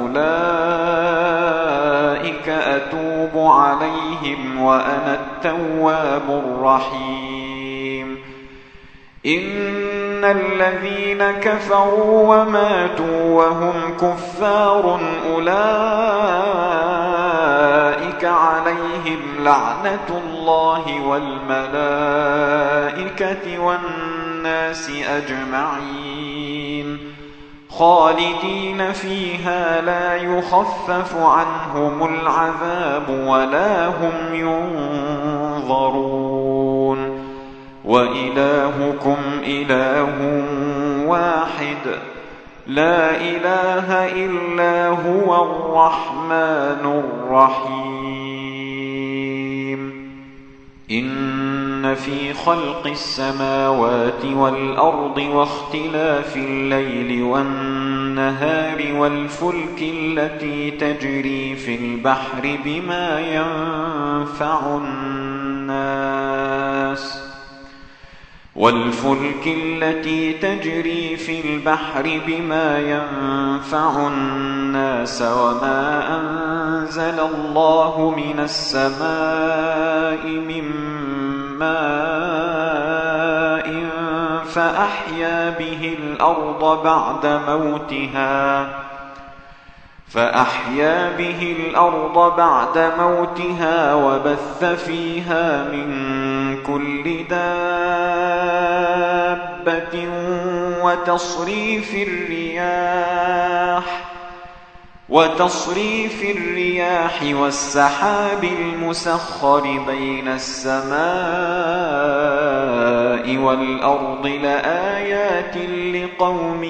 فأولئك أتوب عليهم وأنا التواب الرحيم إن الذين كفروا وماتوا وهم كفار أولئك عليهم لعنة الله والملائكة والناس أجمعين خالدين فيها لا يخفف عنهم العذاب ولا هم ينظرون وإلهكم إله واحد لا إله إلا هو الرحمن الرحيم إن في خلق السماوات والأرض واختلاف الليل والنهار والفلك التي تجري في البحر بما ينفع الناس وما أنزل الله من السماء من ماء فأحيا به الأرض بعد موتها وبث فيها من كل دابة وتصريف الرياح والسحاب المسخر بين السماء والأرض لآيات لقوم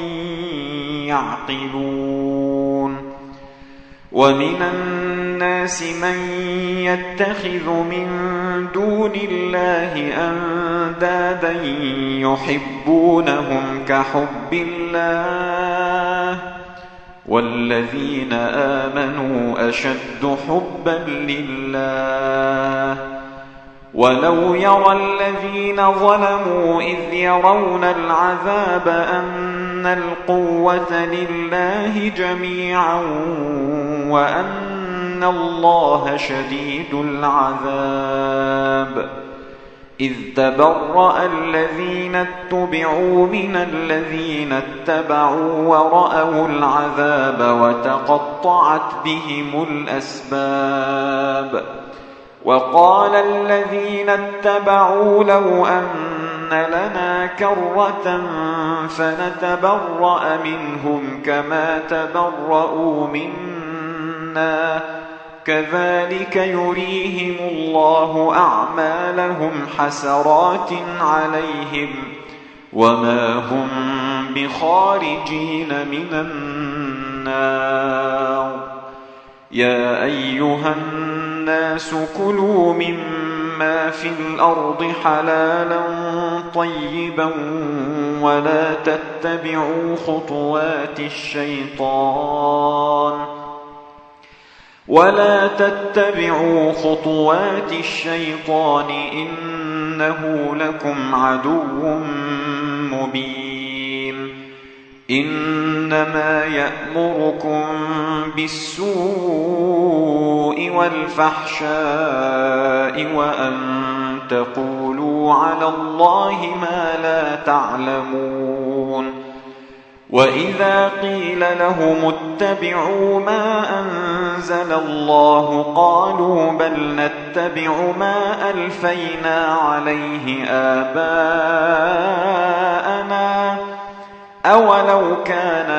يعقلون ومن الناس من يتخذ من دون الله أندادا يحبونهم كحب الله والذين آمنوا أشد حبا لله ولو يرى الذين ظلموا إذ يرون العذاب أن القوة لله جميعا وأن الله شديد العذاب إذ تبرأ الذين اتبعوا من الذين اتبعوا ورأوا العذاب وتقطعت بهم الأسباب وقال الذين اتبعوا لو أن لنا كرة فنتبرأ منهم كما تبرأوا منا كذلك يريهم الله أعمالهم حسرات عليهم وما هم بخارجين من النار يا أيها الناس كلوا مما في الأرض حلالا طيبا ولا تتبعوا خطوات الشيطان إنه لكم عدو مبين إنما يأمركم بالسوء والفحشاء وأن تقولوا على الله ما لا تعلمون وإذا قيل لهم اتبعوا ما أنزل الله قالوا بل نتبع ما ألفينا عليه آباءنا أولو كان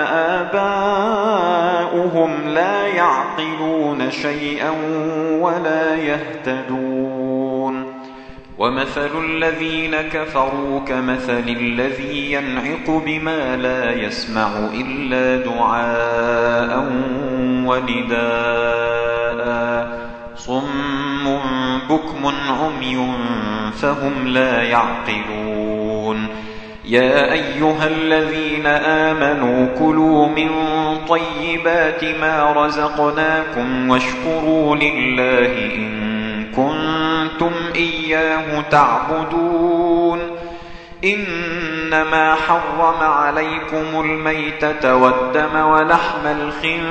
آباؤهم لا يعقلون شيئا ولا يهتدون ومثل الذين كفروا كمثل الذي ينعق بما لا يسمع إلا دعاء ونداء صم بكم عمي فهم لا يعقلون يا أيها الذين آمنوا كلوا من طيبات ما رزقناكم واشكروا لله إن كنتم إياه تعبدون إنما حرم عليكم الميتة والدم ولحم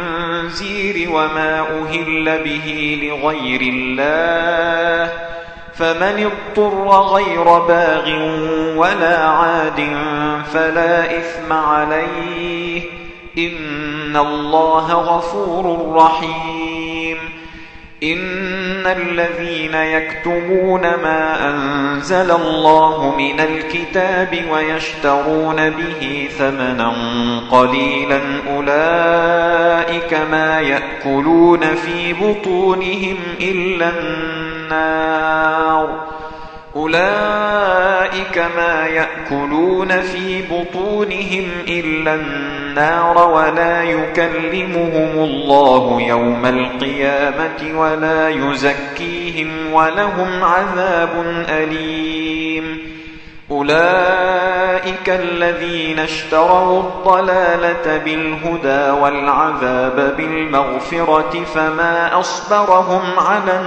الخنزير وما أهل به لغير الله فمن اضطر غير باغ ولا عاد فلا إثم عليه إن الله غفور رحيم إن الذين يكتمون ما أنزل الله من الكتاب ويشترون به ثمنا قليلا أولئك ما يأكلون في بطونهم إلا النار ولا يكلمهم الله يوم القيامة ولا يزكيهم ولهم عذاب أليم أولئك الذين اشتروا الضلالة بالهدى والعذاب بالمغفرة فما أصبرهم على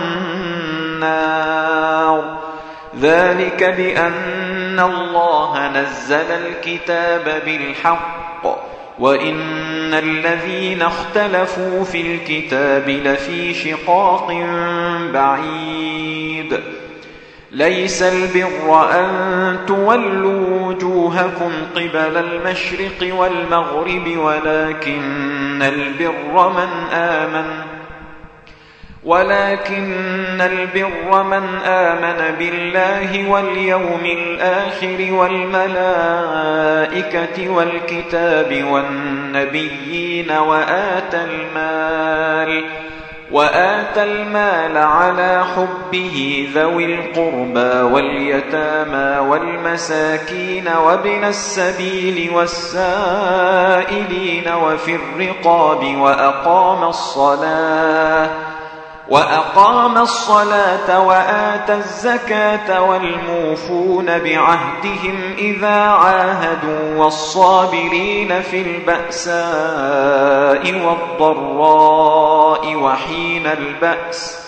النار ذلك بأن الله نزل الكتاب بالحق وإن الذين اختلفوا في الكتاب لفي شقاق بعيد ليس البر أن تولوا وجوهكم قبل المشرق والمغرب ولكن البر من آمن بالله واليوم الآخر والملائكة والكتاب والنبيين وآتى المال على حبه ذوي القربى واليتامى والمساكين وابن السبيل والسائلين وفي الرقاب وأقام الصلاة وآتى الزكاة والموفون بعهدهم إذا عاهدوا والصابرين في البأساء والضراء وحين البأس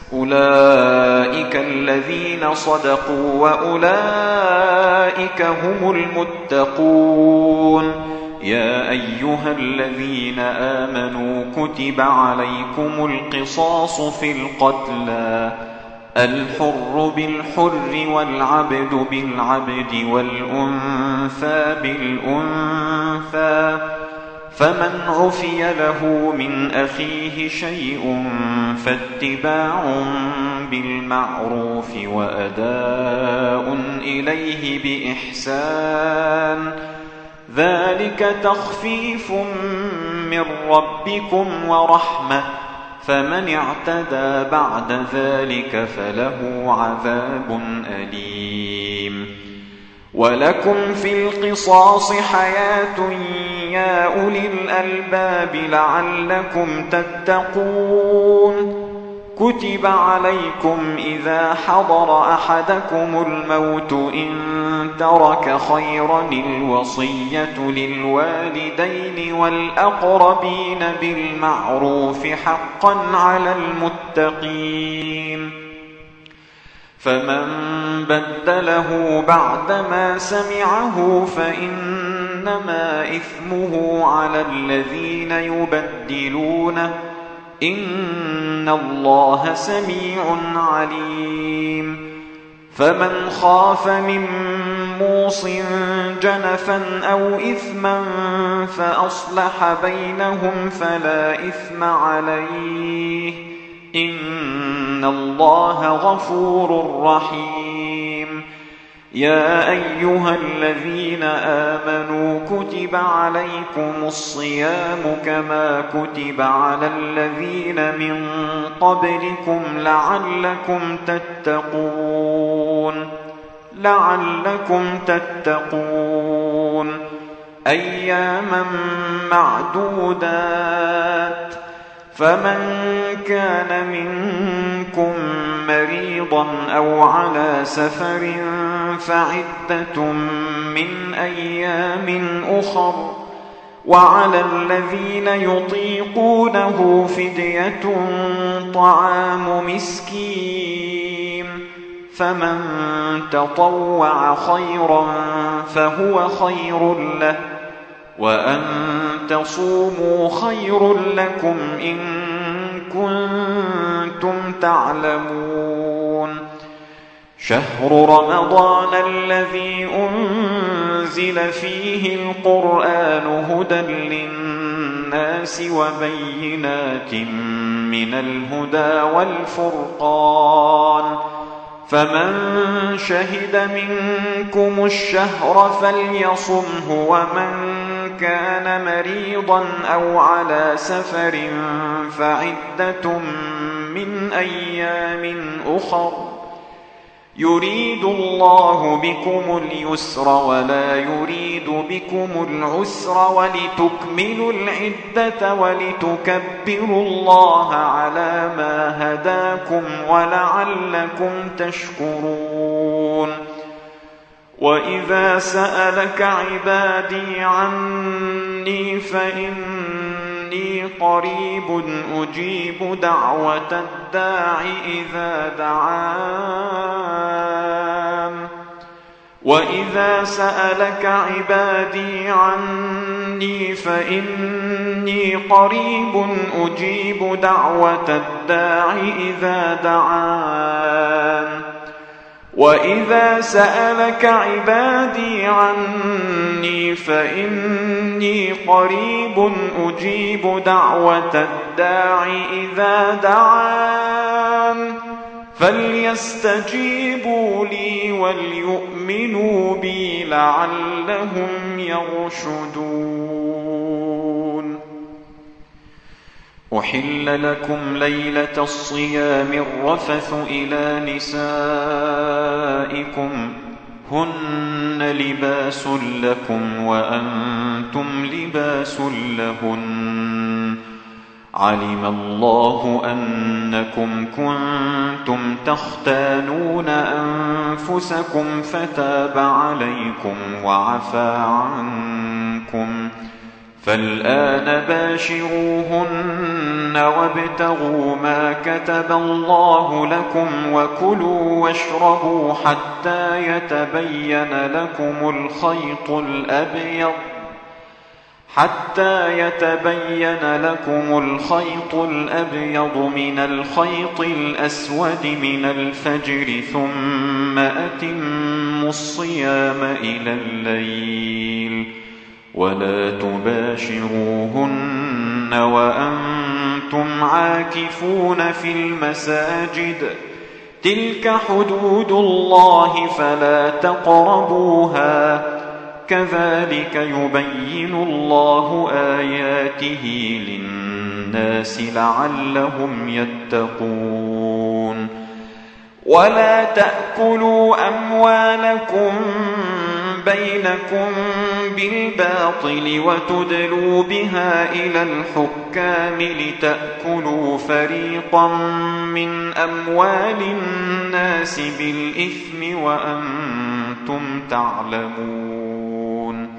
أولئك الذين صدقوا وأولئك هم المتقون يا أيها الذين آمنوا كتب عليكم القصاص في القتلى الحر بالحر والعبد بالعبد والأنثى بالأنثى فمن عفي له من أخيه شيء فاتباع بالمعروف وأداء إليه بإحسان ذلك تخفيف من ربكم ورحمة فمن اعتدى بعد ذلك فله عذاب أليم ولكم في القصاص حياة يا أولي الألباب لعلكم تتقون كتب عليكم إذا حضر أحدكم الموت إن ترك خيرا الوصية للوالدين والأقربين بالمعروف حقا على المتقين فمن بدله بعدما سمعه فإنما إثمه على الذين يبدلونه إن الله سميع عليم فمن خاف من موص جنفا أو إثما فأصلح بينهم فلا إثم عليه إن الله غفور رحيم يا أيها الذين آمنوا كتب عليكم الصيام كما كتب على الذين من قبلكم لعلكم تتقون أياما معدودات فمن كان منكم مريضا أو على سفر فعدة من أيام أخر وعلى الذين يطيقونه فدية طعام مسكين فمن تطوع خيرا فهو خير له وأن تصوموا خير لكم إن كنتم تعلمون شهر رمضان الذي أنزل فيه القرآن هدى للناس وبينات من الهدى والفرقان فمن شهد منكم الشهر فليصمه ومن كان مريضا أو على سفر فعدة من أيام أخر يريد الله بكم اليسر ولا يريد بكم العسر ولتكملوا العدة ولتكبروا الله على ما هداكم ولعلكم تشكرون وإذا سألك عبادي عني فإني قريب أجيب دعوة الداع إذا دعان وإذا سألك عبادي عني فإني قريب أجيب دعوة الداع إذا دعان وإذا سألك عبادي عني فإني قريب أجيب دعوة الداع إذا دعان فليستجيبوا لي وليؤمنوا بي لعلهم يرشدون أحل لكم ليلة الصيام الرفث إلى نسائكم هن لباس لكم وأنتم لباس لهن علم الله أنكم كنتم تختانون أنفسكم فتاب عليكم وعفى عنكم فالآن باشروهن وابتغوا ما كتب الله لكم وكلوا واشربوا حتى يتبين لكم الخيط الأبيض من الخيط الأسود من الفجر ثم أتموا الصيام إلى الليل ولا تباشروهن وأنتم عاكفون في المساجد تلك حدود الله فلا تقربوها كذلك يبين الله آياته للناس لعلهم يتقون ولا تأكلوا أموالكم بينكم بالباطل وتدلوا بها إلى الحكام لتأكلوا فريقا من أموال الناس بالإثم وأنتم تعلمون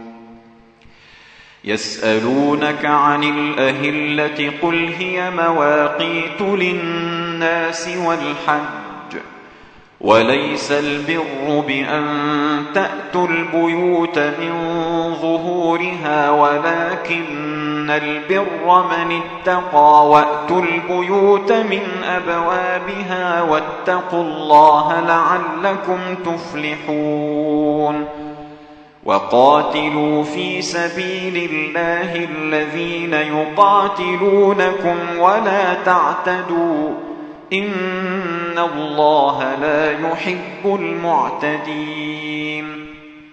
يسألونك عن الأهلة قل هي مواقيت للناس والحج وليس البر بأن تأتوا البيوت من ظهورها ولكن البر من اتقى وأتوا البيوت من أبوابها واتقوا الله لعلكم تفلحون وقاتلوا في سبيل الله الذين يقاتلونكم ولا تعتدوا إن الله لا يحب المعتدين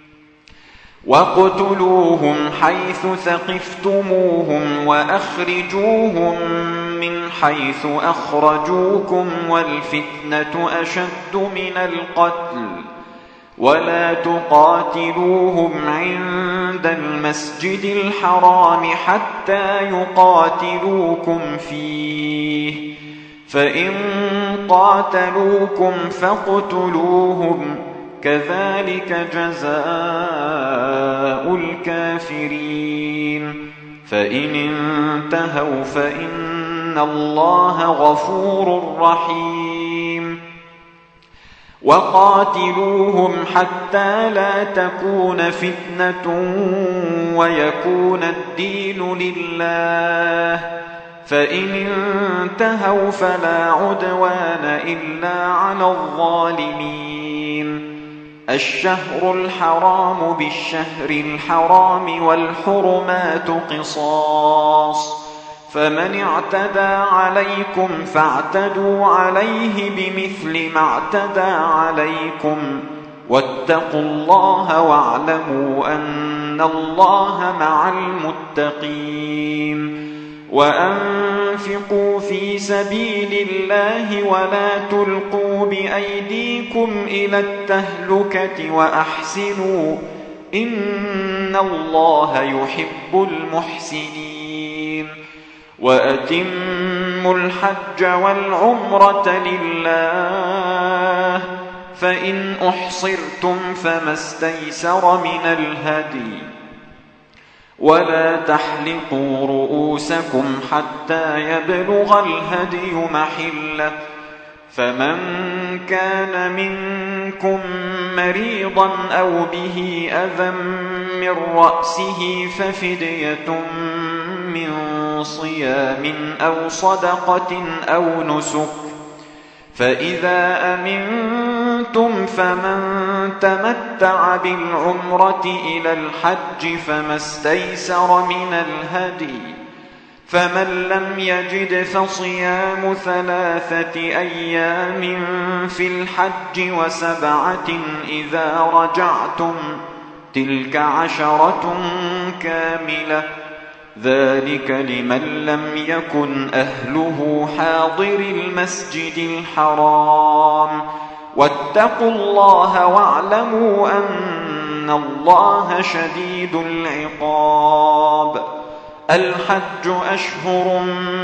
واقتلوهم حيث ثقفتموهم وأخرجوهم من حيث أخرجوكم والفتنة أشد من القتل ولا تقاتلوهم عند المسجد الحرام حتى يقاتلوكم فيه فإن قاتلوكم فاقتلوهم كذلك جزاء الكافرين فإن انتهوا فإن الله غفور رحيم وقاتلوهم حتى لا تكون فتنة ويكون الدين لله فإن انتهوا فلا عدوان إلا على الظالمين. الشهر الحرام بالشهر الحرام والحرمات قصاص، فمن اعتدى عليكم فاعتدوا عليه بمثل ما اعتدى عليكم، واتقوا الله واعلموا أن الله مع المتقين. وأنفقوا في سبيل الله ولا تلقوا بأيديكم إلى التهلكة وأحسنوا إن الله يحب المحسنين. وأتموا الحج والعمرة لله، فإن أحصرتم فما استيسر من الهدي، ولا تحلقوا رؤوسكم حتى يبلغ الهدي محله، فمن كان منكم مريضا أو به أذى من رأسه ففدية من صيام أو صدقة أو نسك، فإذا أمنتم فمن تمتع بالعمرة إلى الحج فما استيسر من الهدي، فمن لم يجد فصيام 3 أيام في الحج و7 إذا رجعتم، تلك 10 كاملة، ذلك لمن لم يكن أهله حاضر المسجد الحرام. واتقوا الله واعلموا أن الله شديد العقاب. الحج أشهر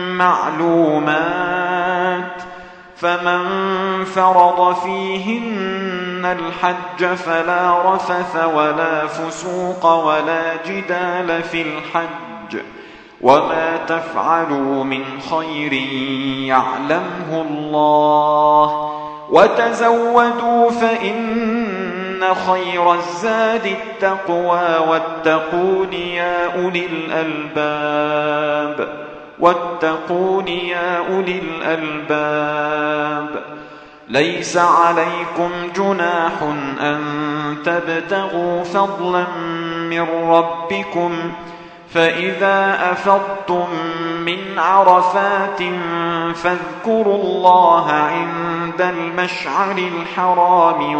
معلومات، فمن فرض فيهن الحج فلا رفث ولا فسوق ولا جدال في الحج، وما تفعلوا من خير يعلمه الله، وتزودوا فإن خير الزاد التقوى، واتقون يا أولي الألباب، واتقون يا أولي الألباب. ليس عليكم جناح أن تبتغوا فضلا من ربكم، فإذا أفضتم من عرفات فاذكروا الله عند المشعر الحرام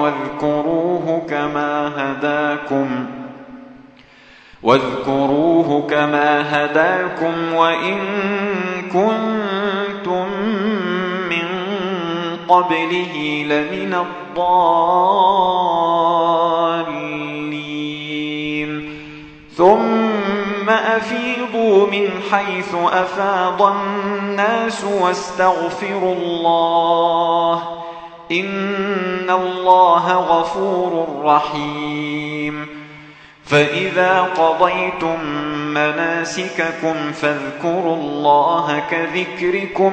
واذكروه كما هداكم وإن كنتم من قبله لمن الضالين. ثم أفيضوا من حيث أفاض الناس واستغفروا الله إن الله غفور رحيم. فإذا قضيتم مناسككم فاذكروا الله كذكركم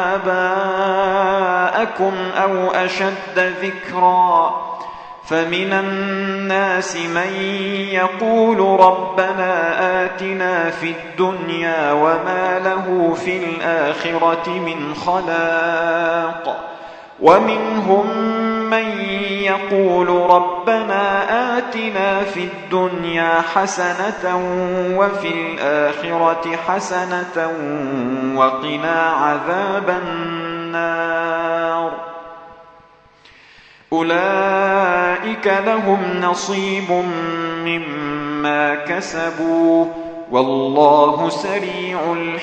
آباءكم أو أشد ذكرا، فمن الناس من يقول ربنا آتنا في الدنيا وما له في الآخرة من خلاق، ومنهم من يقول ربنا آتنا في الدنيا حسنة وفي الآخرة حسنة وقنا عذاب النار. أولئك لهم نصيب مما كسبوا والله سريع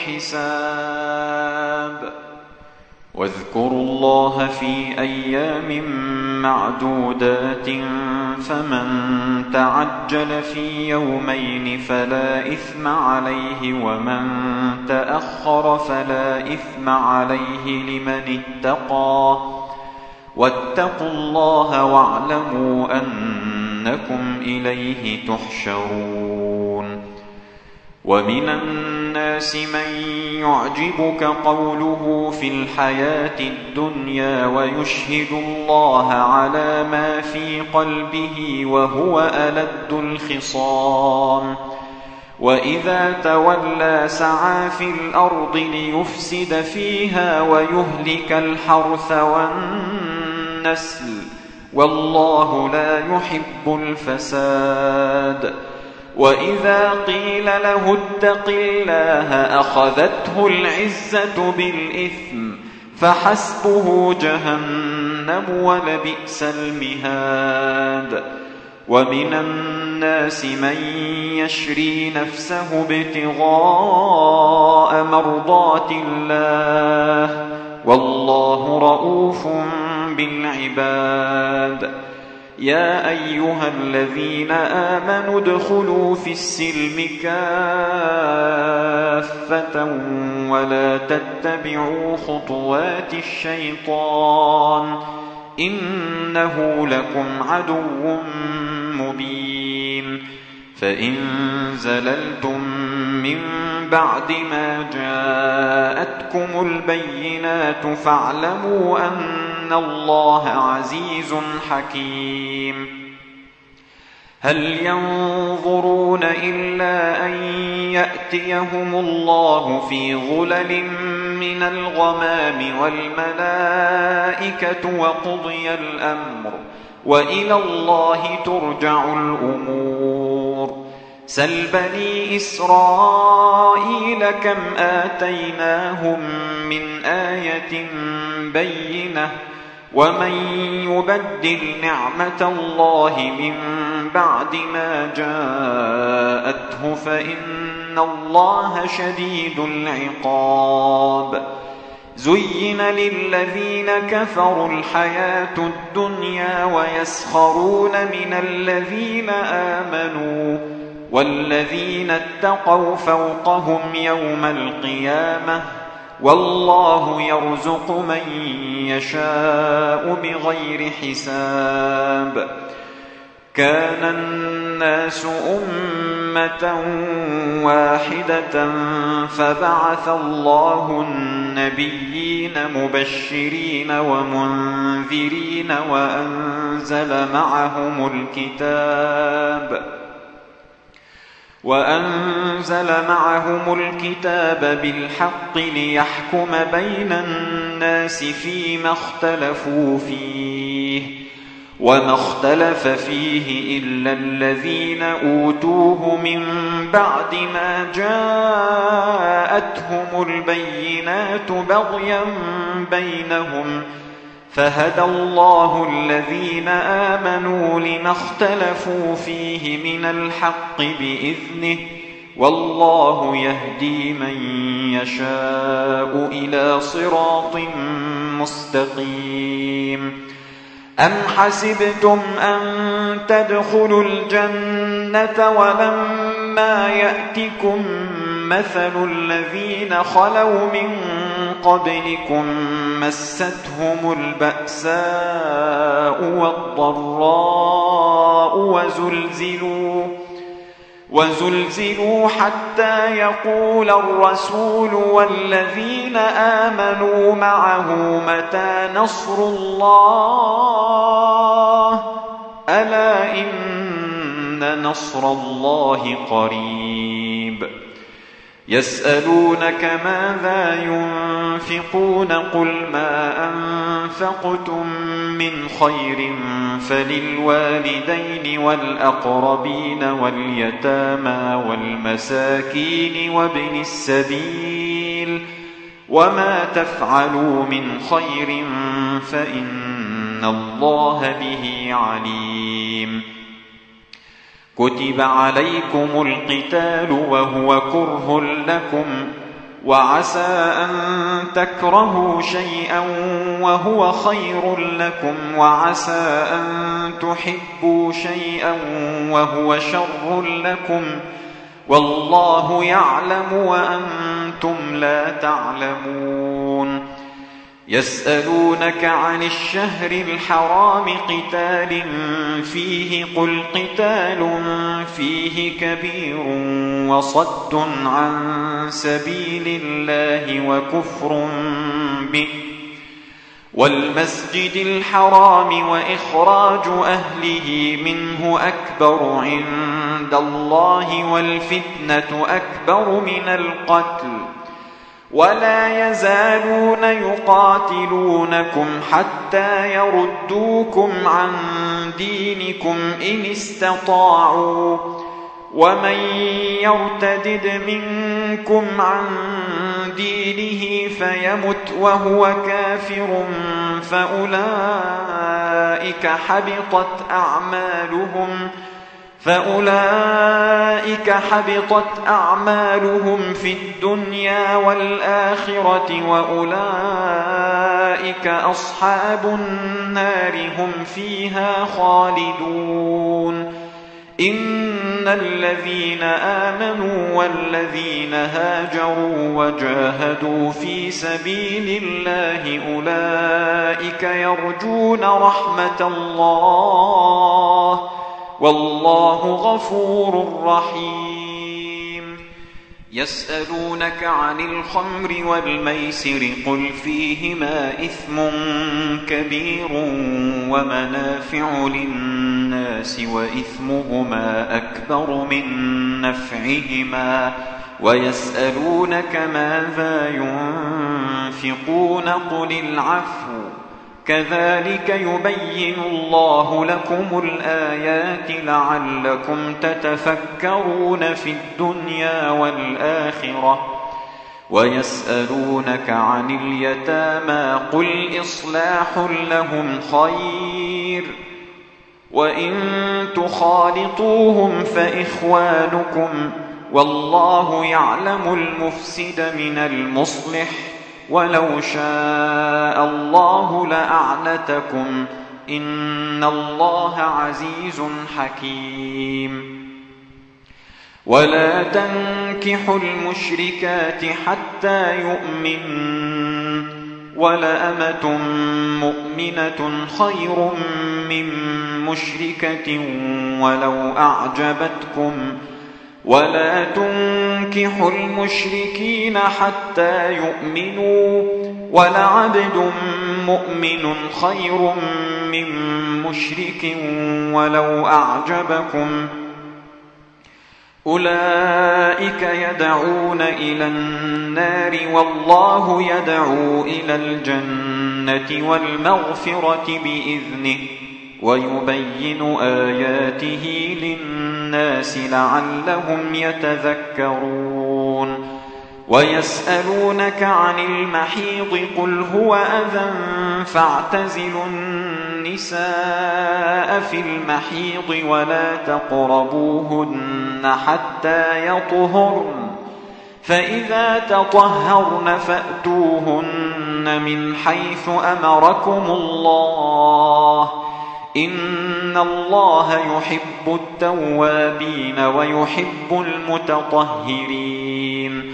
الحساب. واذكروا الله في أيام معدودات، فمن تعجل في يومين فلا إثم عليه، ومن تأخر فلا إثم عليه لمن اتقى. واتقوا الله واعلموا أنكم إليه تحشرون. ومن الناس من يعجبك قوله في الحياة الدنيا ويشهد الله على ما في قلبه وهو ألد الخصام، وإذا تولى سعى في الأرض ليفسد فيها ويهلك الحرث والنسل والله لا يحب الفساد. وإذا قيل له اتق الله أخذته العزة بالإثم فحسبه جهنم ولبئس المهاد. ومن الناس من يشري نفسه ابتغاء مرضات الله والله رؤوف بالعباد. يا أيها الذين آمنوا ادخلوا في السلم كافة ولا تتبعوا خطوات الشيطان إنه لكم عدو مبين. فإن زللتم من بعد ما جاءتكم البينات فاعلموا أن الله عزيز حكيم. هل ينظرون إلا أن يأتيهم الله في ظلل من الغمام والملائكة وقضي الأمر وإلى الله ترجع الأمور. سل بني إسرائيل كم آتيناهم من آية بينة ومن يبدل نعمة الله من بعد ما جاءته فإن الله شديد العقاب. زين للذين كفروا الحياة الدنيا ويسخرون من الذين آمنوا والذين اتقوا فوقهم يوم القيامة والله يرزق من يشاء بغير حساب. كان الناس أمة واحدة فبعث الله النبيين مبشرين ومنذرين وأنزل معهم الكتاب بالحق ليحكم بين الناس فيما اختلفوا فيه وما اختلف فيه إلا الذين أوتوه من بعد ما جاءتهم البينات بغيا بينهم فهدى الله الذين آمنوا لما اختلفوا فيه من الحق بإذنه والله يهدي من يشاء إلى صراط مستقيم. أم حسبتم أن تدخلوا الجنة ولما يأتكم مثل الذين خلوا من قبلكم مستهم البأساء والضراء وزلزلوا حتى يقول الرسول والذين آمنوا معه متى نصر الله ألا إن نصر الله قريب. يسألونك ماذا ينفقون قل ما أنفقتم من خير فللوالدين والأقربين واليتامى والمساكين وابن السبيل وما تفعلوا من خير فإن الله به عليم. كتب عليكم القتال وهو كره لكم وعسى أن تكرهوا شيئا وهو خير لكم وعسى أن تحبوا شيئا وهو شر لكم والله يعلم وأنتم لا تعلمون. يسألونك عن الشهر الحرام قتال فيه قل قتال فيه كبير وصد عن سبيل الله والمسجد الحرام وإخراج أهله منه أكبر عند الله والفتنة أكبر من القتل ولا يزالون يقاتلونكم حتى يردوكم عن دينكم إن استطاعوا ومن يرتدد منكم عن دينه فيمت وهو كافر فأولئك حبطت أعمالهم في الدنيا والآخرة وأولئك أصحاب النار هم فيها خالدون إن الذين آمنوا والذين هاجروا وجاهدوا في سبيل الله أولئك يرجون رحمة الله والله غفور رحيم يسألونك عن الخمر والميسر قل فيهما إثم كبير ومنافع للناس وإثمهما أكبر من نفعهما ويسألونك ماذا ينفقون قل العفو كذلك يبين الله لكم الآيات لعلكم تتفكرون في الدنيا والآخرة ويسألونك عن اليتامى قل إصلاح لهم خير وإن تخالطوهم فإخوانكم والله يعلم المفسد من المصلح ولو شاء الله لأعنتكم إن الله عزيز حكيم ولا تنكحوا المشركات حتى يؤمنن ولأمة مؤمنة خير من مشركة ولو أعجبتكم ولا تنكحوا المشركين حتى يؤمنوا ولعبد مؤمن خير من مشرك ولو أعجبكم أولئك يدعون إلى النار والله يدعو إلى الجنة والمغفرة بإذنه ويبين آياته للناس لعلهم يتذكرون ويسألونك عن المحيض قل هو أذى فاعتزلوا النساء في المحيض ولا تقربوهن حتى يطهرن فإذا تطهرن فأتوهن من حيث أمركم الله إن الله يحب التوابين ويحب المتطهرين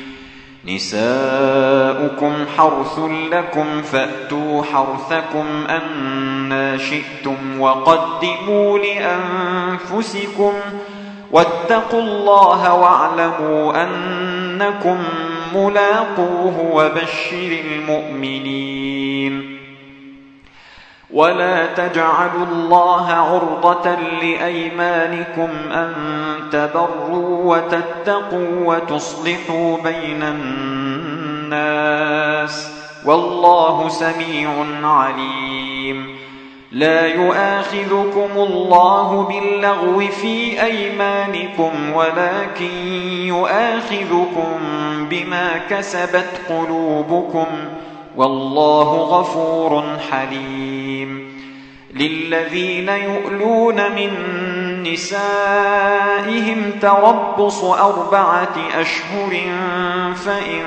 نساؤكم حرث لكم فأتوا حرثكم أنى شئتم وقدموا لأنفسكم واتقوا الله واعلموا أنكم ملاقوه وبشر المؤمنين ولا تجعلوا الله عرضة لأيمانكم أن تبروا وتتقوا وتصلحوا بين الناس والله سميع عليم لا يؤاخذكم الله باللغو في أيمانكم ولكن يؤاخذكم بما كسبت قلوبكم والله غفور حليم للذين يؤلون من نسائهم تربص 4 أشهر فإن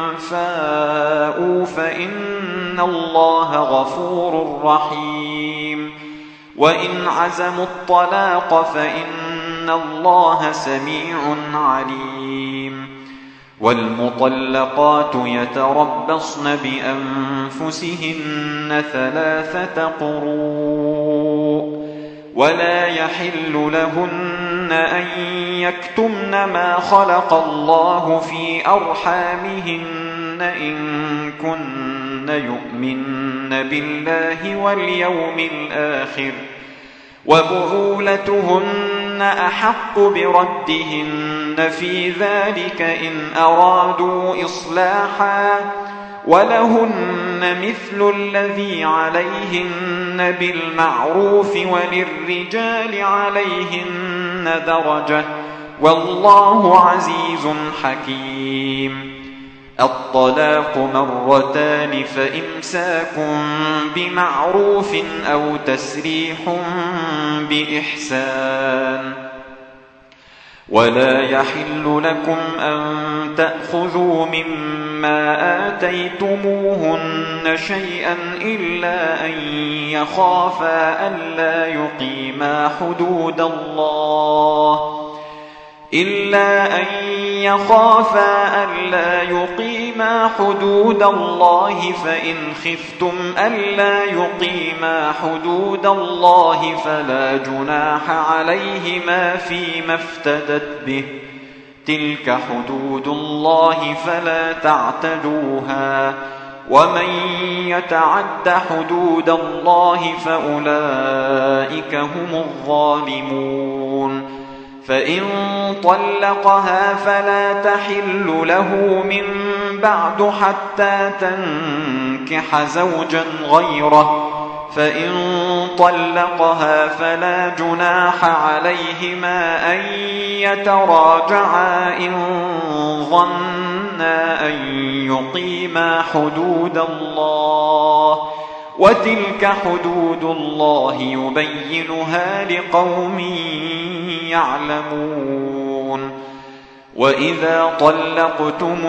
فاءوا فإن الله غفور رحيم وإن عزموا الطلاق فإن الله سميع عليم والمطلقات يتربصن بأنفسهن 3 قروء ولا يحل لهن أن يكتمن ما خلق الله في أرحامهن إن كن يؤمن بالله واليوم الآخر وبعولتهن أحق بردهن في ذلك إن أرادوا إصلاحا ولهن مثل الذي عليهن بالمعروف وللرجال عليهن درجة والله عزيز حكيم. الطلاق مرتان فإمساك بمعروف أو تسريح بإحسان ولا يحل لكم أن تأخذوا مما آتيتموهن شيئا إلا أن يخافا ألا يقيما حدود الله فإن خفتم ألا يقيما حدود الله فلا جناح عليهما فيما افتدت به تلك حدود الله فلا تعتدوها ومن يتعد حدود الله فأولئك هم الظالمون. فإن طلقها فلا تحل له من بعد حتى تنكح زوجا غيره فإن طلقها فلا جناح عليهما أن يتراجعا إن ظنا أن يقيما حدود الله وتلك حدود الله يبينها لقوم يعلمون. وإذا طلقتم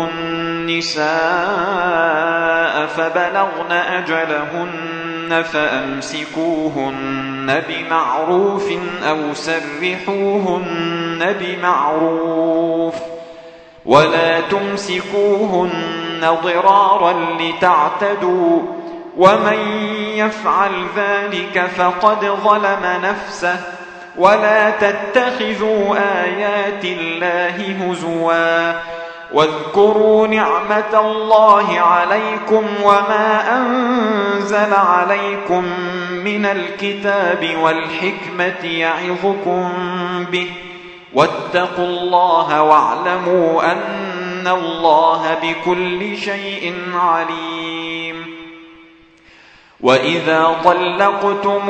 النساء فبلغن أجلهن فأمسكوهن بمعروف أو سرحوهن بمعروف ولا تمسكوهن ضرارا لتعتدوا ومن يفعل ذلك فقد ظلم نفسه ولا تتخذوا آيات الله هزوا واذكروا نعمة الله عليكم وما أنزل عليكم من الكتاب والحكمة يعظكم به واتقوا الله واعلموا أن الله بكل شيء عليم. وإذا طلقتم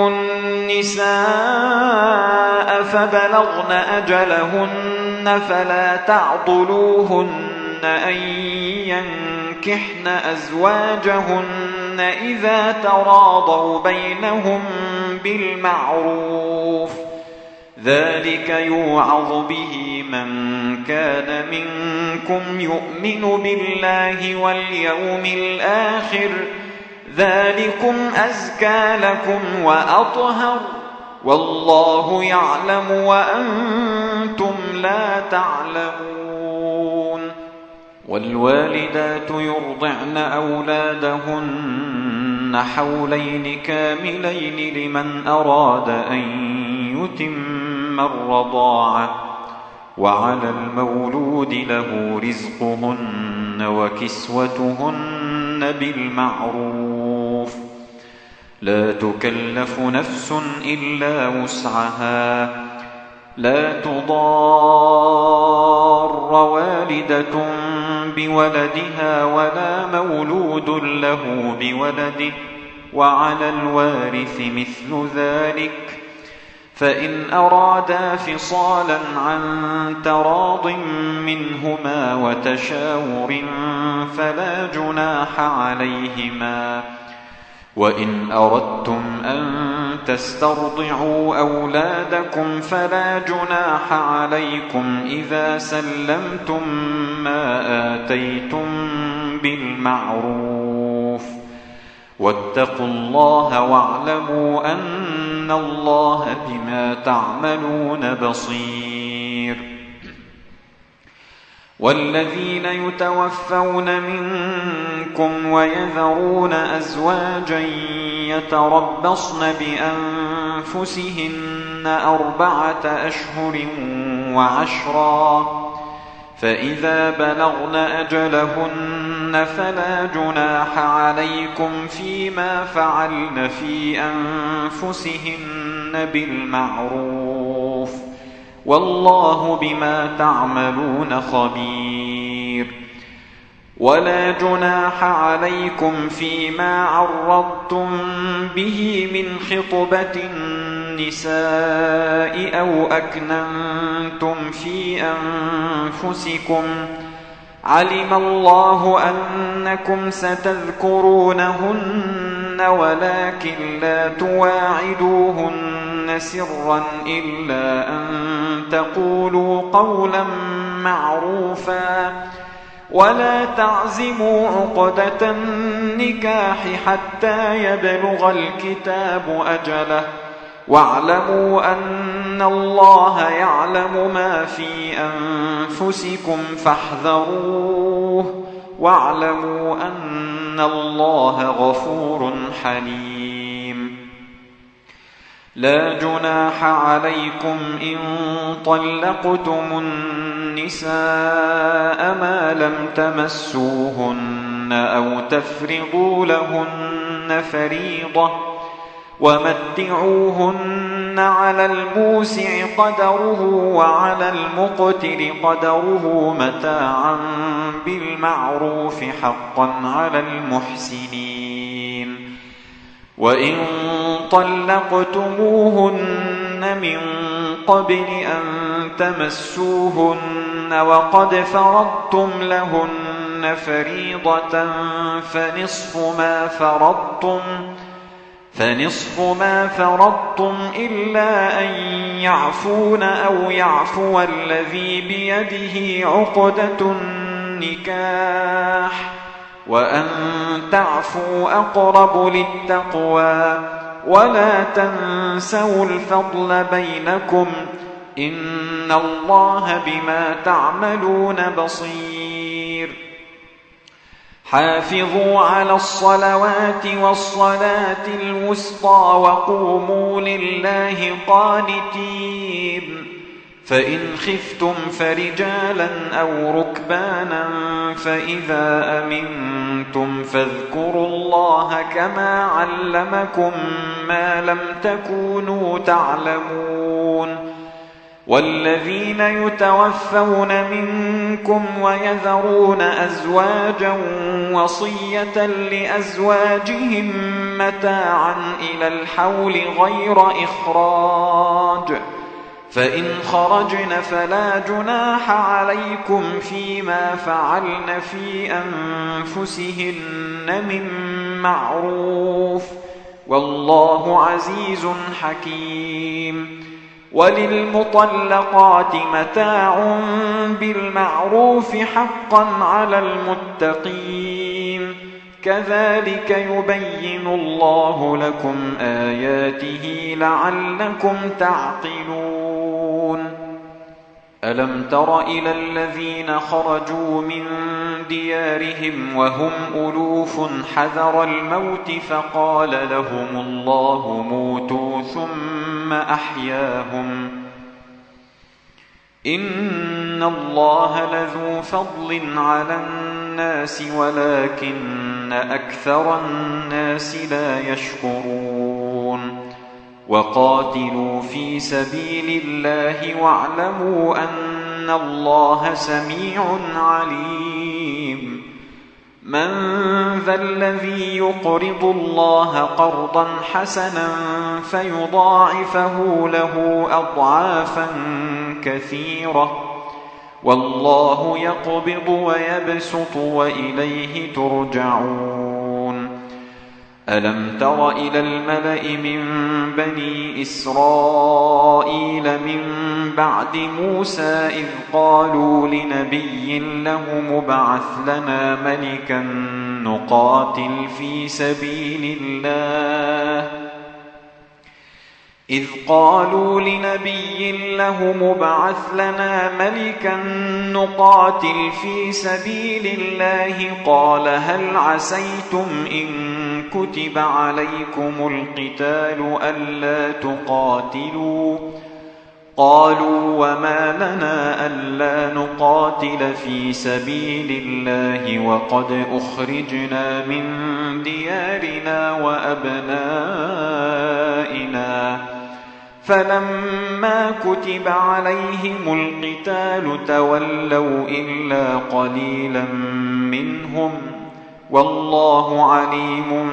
النساء فبلغن أجلهن فلا تعضلوهن أن ينكحن أزواجهن إذا تراضوا بينهم بالمعروف ذلك يوعظ به من كان منكم يؤمن بالله واليوم الآخر ذلكم أزكى لكم وأطهر والله يعلم وأنتم لا تعلمون. والوالدات يرضعن أولادهن حولين كاملين لمن أراد أن يتم الرضاعة وعلى المولود له رزقهن وكسوتهن بالمعروف لا تكلف نفس إلا وسعها لا تضار والدة بولدها ولا مولود له بولده وعلى الوارث مثل ذلك فإن أرادا فصالا عن تراض منهما وتشاور فلا جناح عليهما. وإن أردتم أن تسترضعوا أولادكم فلا جناح عليكم إذا سلمتم ما آتيتم بالمعروف واتقوا الله واعلموا أن الله بما تعملون بصير. والذين يتوفون منكم ويذرون أزواجا يتربصن بأنفسهن 4 أشهر وعشرا فإذا بلغن أجلهن فلا جناح عليكم فيما فعلن في أنفسهن بالمعروف والله بما تعملون خبير. ولا جناح عليكم فيما عرضتم به من خطبة النساء أو أكننتم في أنفسكم علم الله أنكم ستذكرونهن ولكن لا تواعدوهن سرا إلا أن تقولوا قولا معروفا ولا تعزموا عقدة النكاح حتى يبلغ الكتاب أجله واعلموا أن الله يعلم ما في أنفسكم فاحذروه واعلموا أن الله غفور حليم. لا جناح عليكم إن طلقتم النساء ما لم تمسوهن أو تفرضوا لهن فريضة ومتعوهن على الموسع قدره وعلى المقتر قدره متاعا بالمعروف حقا على المحسنين. وإن طلقتموهن من قبل أن تمسوهن وقد فرضتم لهن فريضة فنصف ما فرضتم إلا أن يعفون أو يعفو الذي بيده عقدة النكاح وأن تعفوا أقرب للتقوى ولا تنسوا الفضل بينكم إن الله بما تعملون بصير. حافظوا على الصلوات والصلاة الوسطى وقوموا لله قانتين. فإن خفتم فرجالا أو ركبانا فإذا أمنتم فاذكروا الله كما علمكم ما لم تكونوا تعلمون. والذين يتوفون منكم ويذرون أزواجا وصية لأزواجهم متاعا إلى الحول غير إخراج فإن خرجن فلا جناح عليكم فيما فعلن في أنفسهن من معروف والله عزيز حكيم. وللمطلقات متاع بالمعروف حقا على المتقين كذلك يبين الله لكم آياته لعلكم تعقلون. ألم تر إلى الذين خرجوا من ديارهم وهم ألوف حذر الموت فقال لهم الله موتوا ثم أحياهم إن الله لذو فضل على الناس ولكن أكثر الناس لا يشكرون. وقاتلوا في سبيل الله واعلموا أن الله سميع عليم. من ذا الذي يقرض الله قرضا حسنا فيضاعفه له أضعافا كثيرة والله يقبض ويبسط وإليه ترجعون. ألم تر إلى الملأ من بني إسرائيل من بعد موسى إذ قالوا لنبي له ابعث لنا ملكا نقاتل في سبيل الله قال هل عسيتم إن كتب عليكم القتال ألا تقاتلوا قالوا وما لنا ألا نقاتل نقاتل في سبيل الله وقد أخرجنا من ديارنا وأبنائنا فلما كتب عليهم القتال تولوا إلا قليلا منهم والله عليم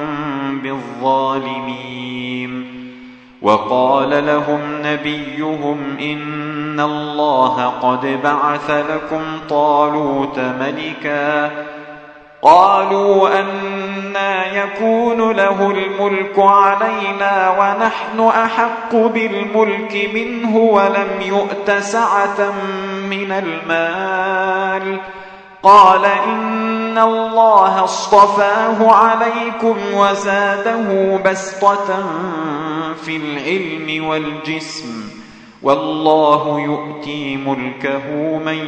بالظالمين. وقال لهم نبيهم إن الله قد بعث لكم طالوت ملكا قالوا أنى يكون له الملك علينا ونحن أحق بالملك منه ولم يؤت سعة من المال قال إن الله اصطفاه عليكم وزاده بسطة في العلم والجسم والله يؤتي ملكه من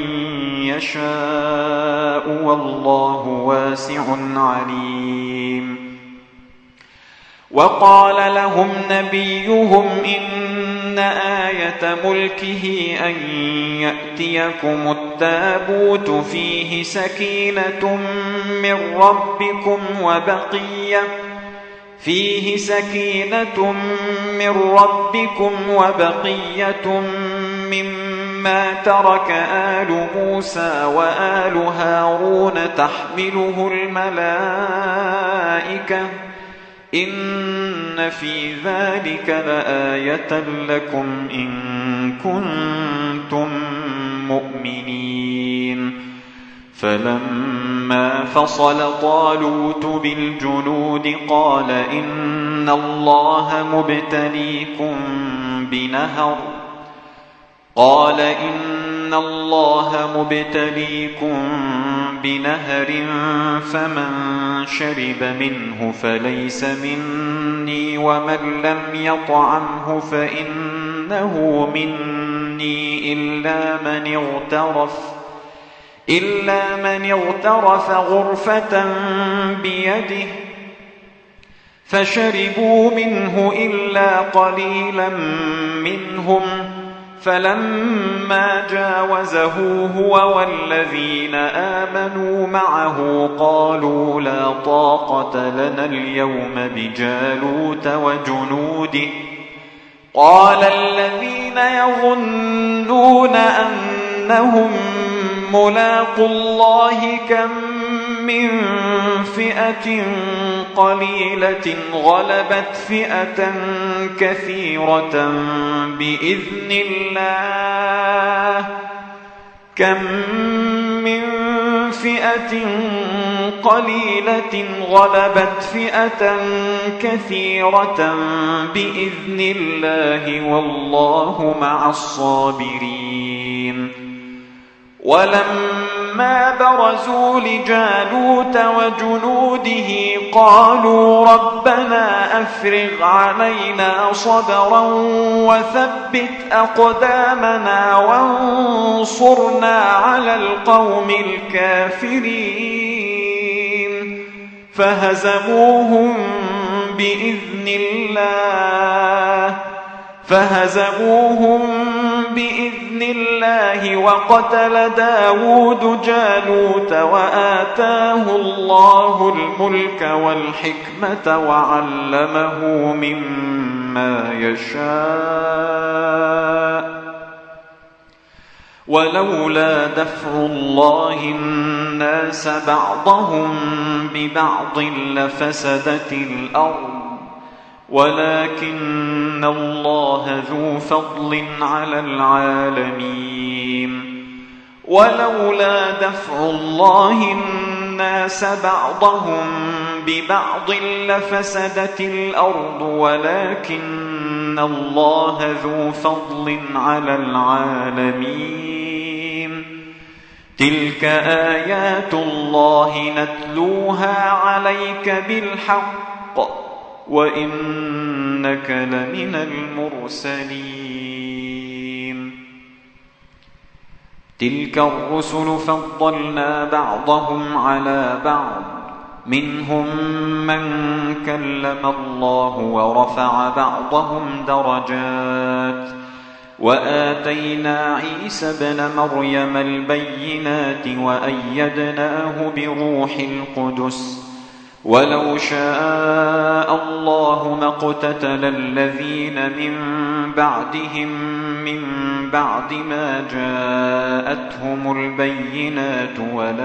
يشاء والله واسع عليم. وقال لهم نبيهم إن آية ملكه أن يأتيكم التابوت فيه سكينة من ربكم وبقية مما ترك آل موسى وآل هارون تحمله الملائكة إن في ذلك لآية لكم إن كنتم مؤمنين. فلما فصل طالوت بالجنود قال إن الله مبتليكم بنهر فمن شرب منه فليس مني ومن لم يطعمه فإنه مني إلا من اغترف غرفة بيده فشربوا منه إلا قليلا منهم فلما جاوزه هو والذين آمنوا معه قالوا لا طاقة لنا اليوم بجالوت وجنوده قال الذين يظنون أنهم ملاقو الله كم من فئة قليلة غلبت فئة كثيرة بإذن الله والله مع الصابرين. ولما برزوا لجالوت وجنوده قالوا ربنا أفرغ علينا صبرا وثبت أقدامنا وانصرنا على القوم الكافرين فهزموهم بإذن الله وقتل داود جالوت وآتاه الله الملك والحكمة وعلمه مما يشاء ولولا دفع الله الناس بعضهم ببعض لفسدت الأرض ولكن الله ذو فضل على العالمين. ولولا دفع الله الناس بعضهم ببعض لفسدت الأرض ولكن الله ذو فضل على العالمين. تلك آيات الله نتلوها عليك بالحق وإنك لمن المرسلين. تلك الرسل فضلنا بعضهم على بعض منهم من كلم الله ورفع بعضهم درجات وآتينا عيسى ابن مريم البينات وأيدناه بروح القدس ولو شاء الله ما اقتتل الذين من بعدهم من بعد ما جاءتهم البينات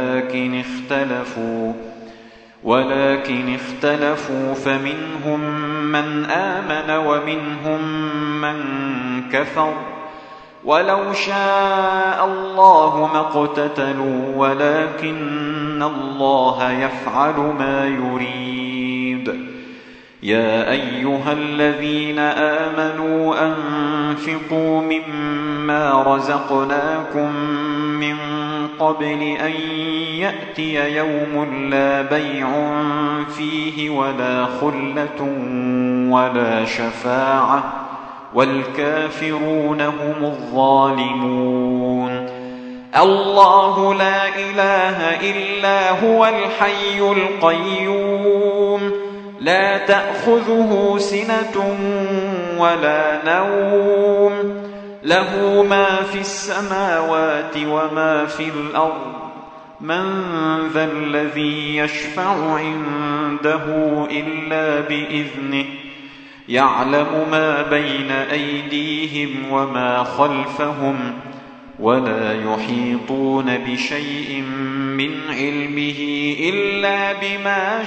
ولكن اختلفوا فمنهم من آمن ومنهم من كفر ولو شاء الله ما اقتتلوا ولكن الله يفعل ما يريد. يا أيها الذين آمنوا أنفقوا مما رزقناكم من قبل أن يأتي يوم لا بيع فيه ولا خلة ولا شفاعة والكافرون هم الظالمون. الله لا إله إلا هو الحي القيوم لا تأخذه سنة ولا نوم له ما في السماوات وما في الأرض من ذا الذي يشفع عنده إلا بإذنه يعلم ما بين أيديهم وما خلفهم ولا يحيطون بشيء من علمه إلا بما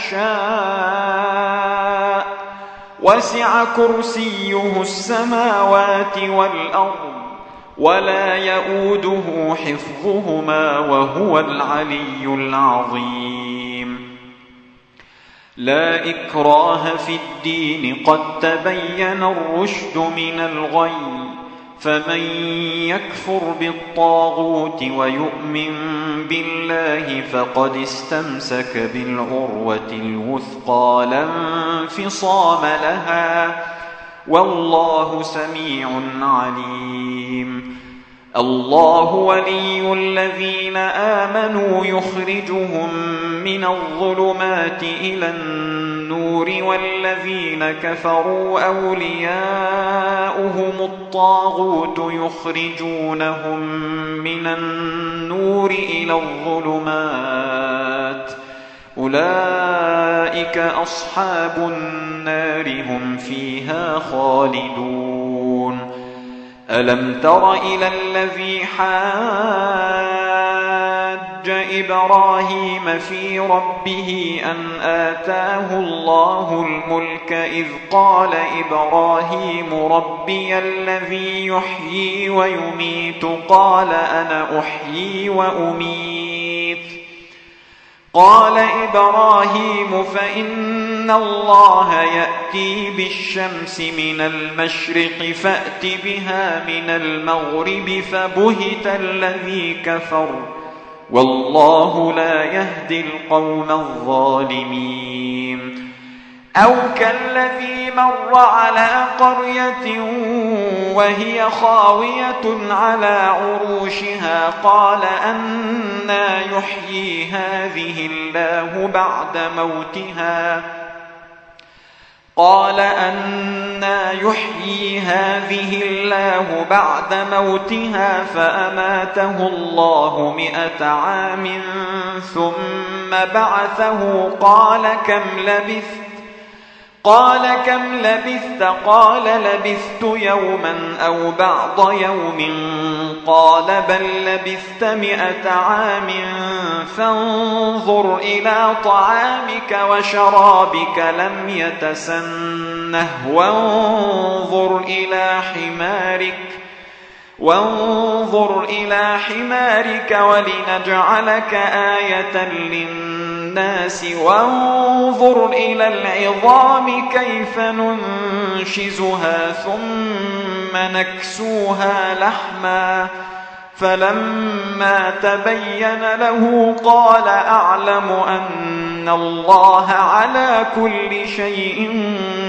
شاء وسع كرسيه السماوات والأرض ولا يؤوده حفظهما وهو العلي العظيم. لا إكراه في الدين قد تبين الرشد من الغي فمن يكفر بالطاغوت ويؤمن بالله فقد استمسك بالعروة الوثقى لا انفصام لها والله سميع عليم. الله ولي الذين آمنوا يخرجهم من الظلمات إلى النور والذين كفروا أولياؤهم الطاغوت يخرجونهم من النور إلى الظلمات أولئك أصحاب النار هم فيها خالدون. ألم تر إلى الذي حاج إبراهيم في ربه أن آتاه الله الملك إذ قال إبراهيم ربي الذي يحيي ويميت قال أنا أحيي وأميت قال إبراهيم فإن الله يأتي بالشمس من المشرق فأت بها من المغرب فبهت الذي كفر والله لا يهدي القوم الظالمين. أو كالذي مر على قرية وهي خاوية على عروشها قال أنى يحيي هذه الله بعد موتها فأماته الله 100 عام ثم بعثه قال كم لبثت قال لبثت يوما أو بعض يوم قال بل لبثت 100 عام فانظر إلى طعامك وشرابك لم يتسنه وانظر إلى حمارك ولنجعلك آية للناس وانظر إلى العظام كيف ننشزها ثم نكسوها لحما فلما تبين له قال أعلم أن الله على كل شيء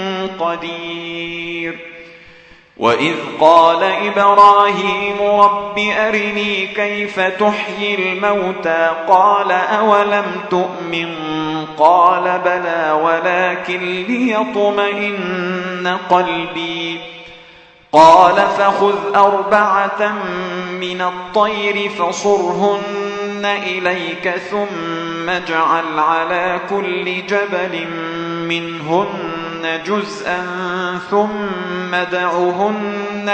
قدير. وإذ قال إبراهيم رب أرني كيف تحيي الموتى قال أولم تؤمن قال بلى ولكن ليطمئن قلبي قال فخذ 4 من الطير فصرهن إليك ثم اجعل على كل جبل منهن جزءا ثم ادعهن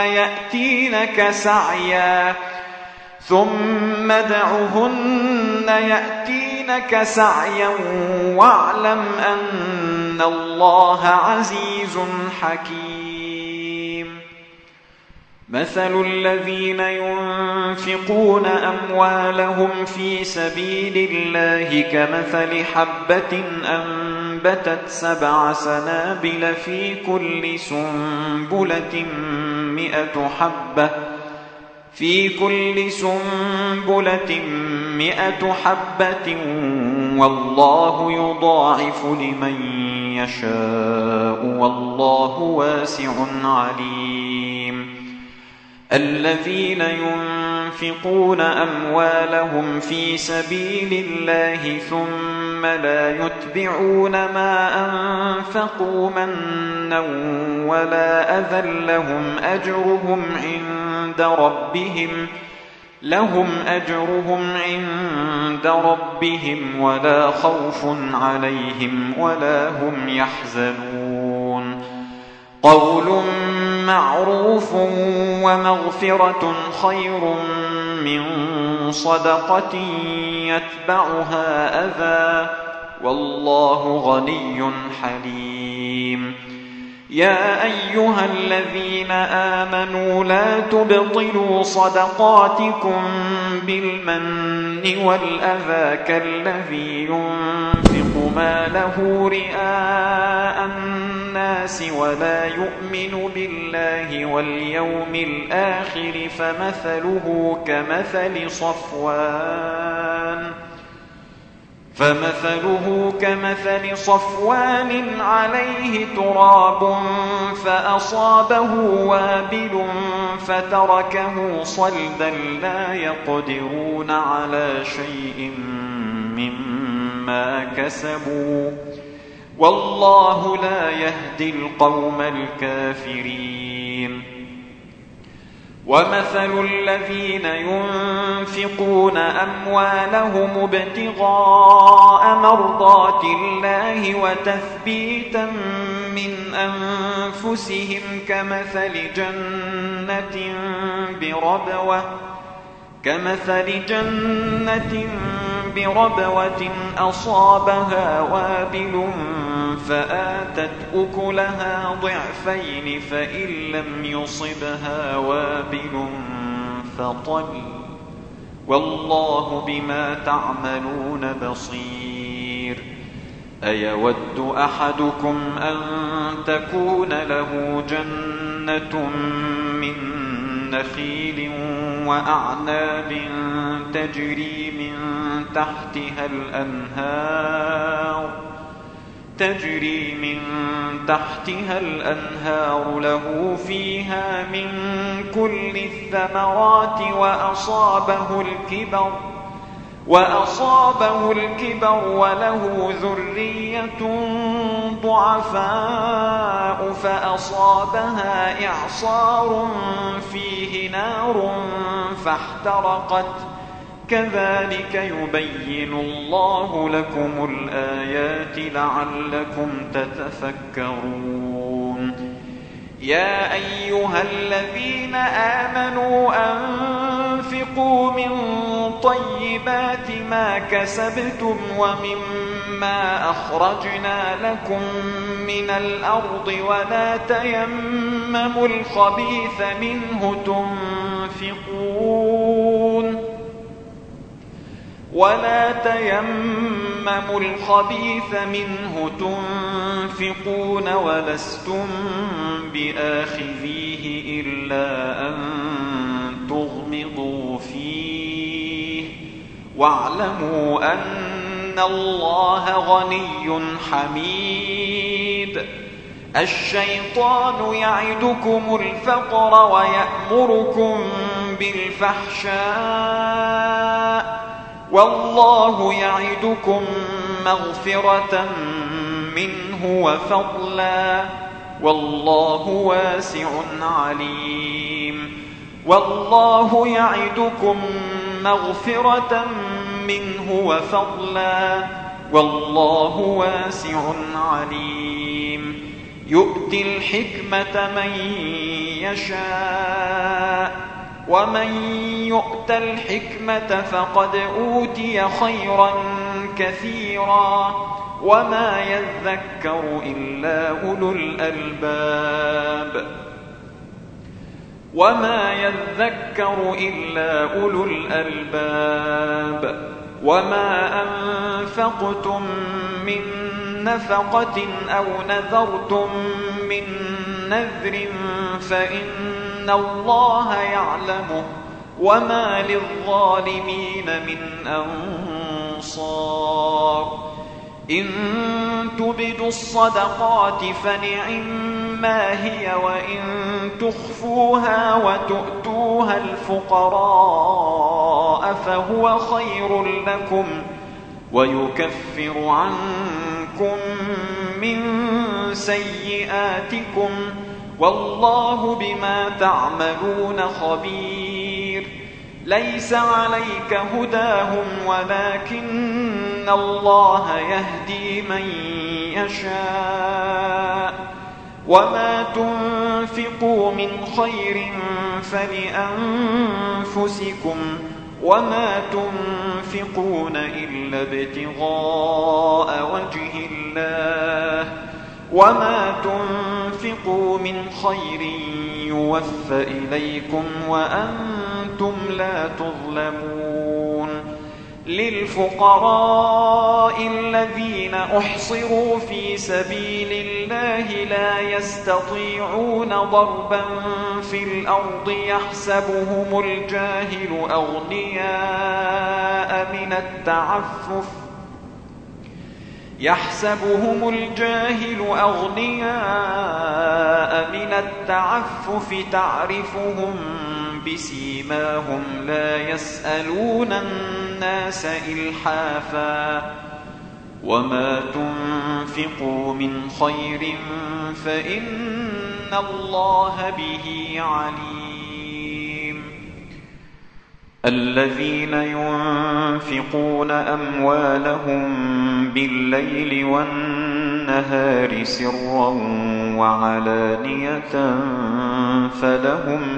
يأتينك سعيا واعلم أن الله عزيز حكيم. مثل الذين ينفقون أموالهم في سبيل الله كمثل حبة أنبتت 7 سنابل في كل سنبلة 100 حبة والله يضاعف لمن يشاء والله واسع عليم. الذين ينفقون أموالهم في سبيل الله ثم لا يتبعون ما أنفقوا منا ولا أذى لهم أجرهم عند ربهم ولا خوف عليهم ولا هم يحزنون. قول معروف ومغفرة خير من صدقة يتبعها أذى والله غني حليم. يا أيها الذين آمنوا لا تبطلوا صدقاتكم بالمن والأذى كالذي ينفق ماله رئاء الناس ولا يؤمن بالله واليوم الآخر فمثله كمثل صفوان عليه تراب فأصابه وابل فتركه صلدا لا يقدرون على شيء مما كسبوا والله لا يهدي القوم الكافرين. ومثل الذين ينفقون أموالهم ابتغاء مرضات الله وتثبيتا من أنفسهم كمثل جنة بربوة أصابها وابل فآتت أكلها ضعفين فإن لم يصبها وابل فطل والله بما تعملون بصير. أيود أحدكم أن تكون له جنة من نخيل وأعناب تجري من تحتها الأنهار له فيها من كل الثمرات وأصابه الكبر وله ذرية ضعفاء فأصابها إعصار فيه نار فاحترقت كذلك يبين الله لكم الآيات لعلكم تتفكرون. يا أيها الذين آمنوا أنفقوا من طيبات ما كسبتم ومما أخرجنا لكم من الأرض ولا تيمموا الخبيث منه تنفقون ولستم بآخذيه إلا أن تغمضوا فيه واعلموا أن الله غني حميد. الشيطان يعدكم الفقر ويأمركم بالفحشاء والله يعدكم مغفرة منه وفضلا والله واسع عليم. والله يعدكم مغفرة منه وفضلا، والله واسع عليم. يؤتي الحكمة من يشاء، ومن يؤت الحكمة فقد أوتي خيرا كثيرا، وما يذكر إلا أولو الألباب. وما أنفقتم من نفقة أو نذرتم من نذر فإن الله يعلمه، وما للظالمين من أنصار. إن تبدوا الصدقات فنعما هي، وإن تخفوها وتؤتوها الفقراء فهو خير لكم، ويكفر عنكم من سيئاتكم، والله بما تعملون خبير. ليس عليك هداهم ولكن الله يهدي من يشاء. وما تنفقوا من خير فلأنفسكم، وما تنفقون إلا ابتغاء وجه الله، وما تنفقوا من خير يوفى إليكم وأنتم لا تظلمون. للفقراء الذين أحصروا في سبيل الله لا يستطيعون ضربا في الأرض يحسبهم الجاهل أغنياء من التعفف تعرفهم بسيماهم لا يسألون الناس إلحافا. وما تنفقوا من خير فإن الله به عليم. الذين ينفقون أموالهم بالليل والنهار سرا وعلانية فلهم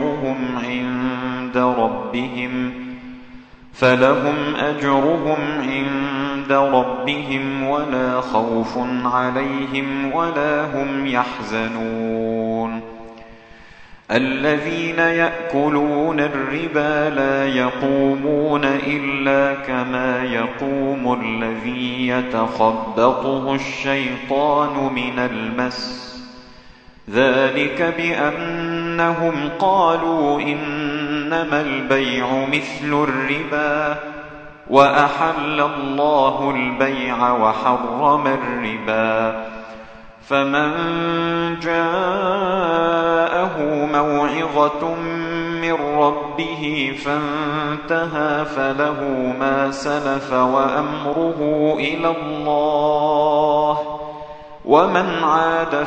أجرهم عند ربهم ولا خوف عليهم ولا هم يحزنون. الذين يأكلون الربا لا يقومون إلا كما يقوم الذي يتخبطه الشيطان من المس، ذلك بأنهم قالوا إنما البيع مثل الربا وأحل الله البيع وحرم الربا. فمن جاءه موعظة من ربه فانتهى فله ما سلف وأمره إلى الله، ومن عاد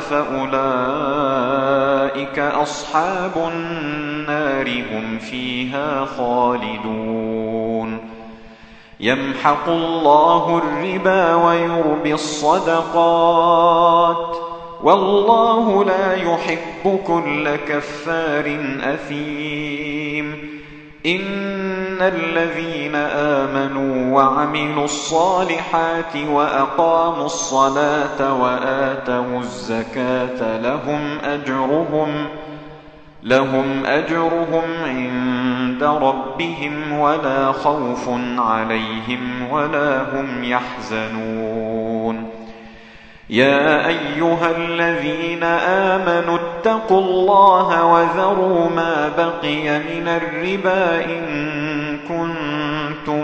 فأولئك أصحاب النار هم فيها خالدون. يمحق الله الربا ويربي الصدقات، والله لا يحب كل كفار أثيم. إن الذين آمنوا وعملوا الصالحات وأقاموا الصلاة وآتوا الزكاة لهم أجرهم عند ربهم ولا خوف عليهم ولا هم يحزنون. يا أيها الذين آمنوا اتقوا الله وذروا ما بقي من الربا إن كنتم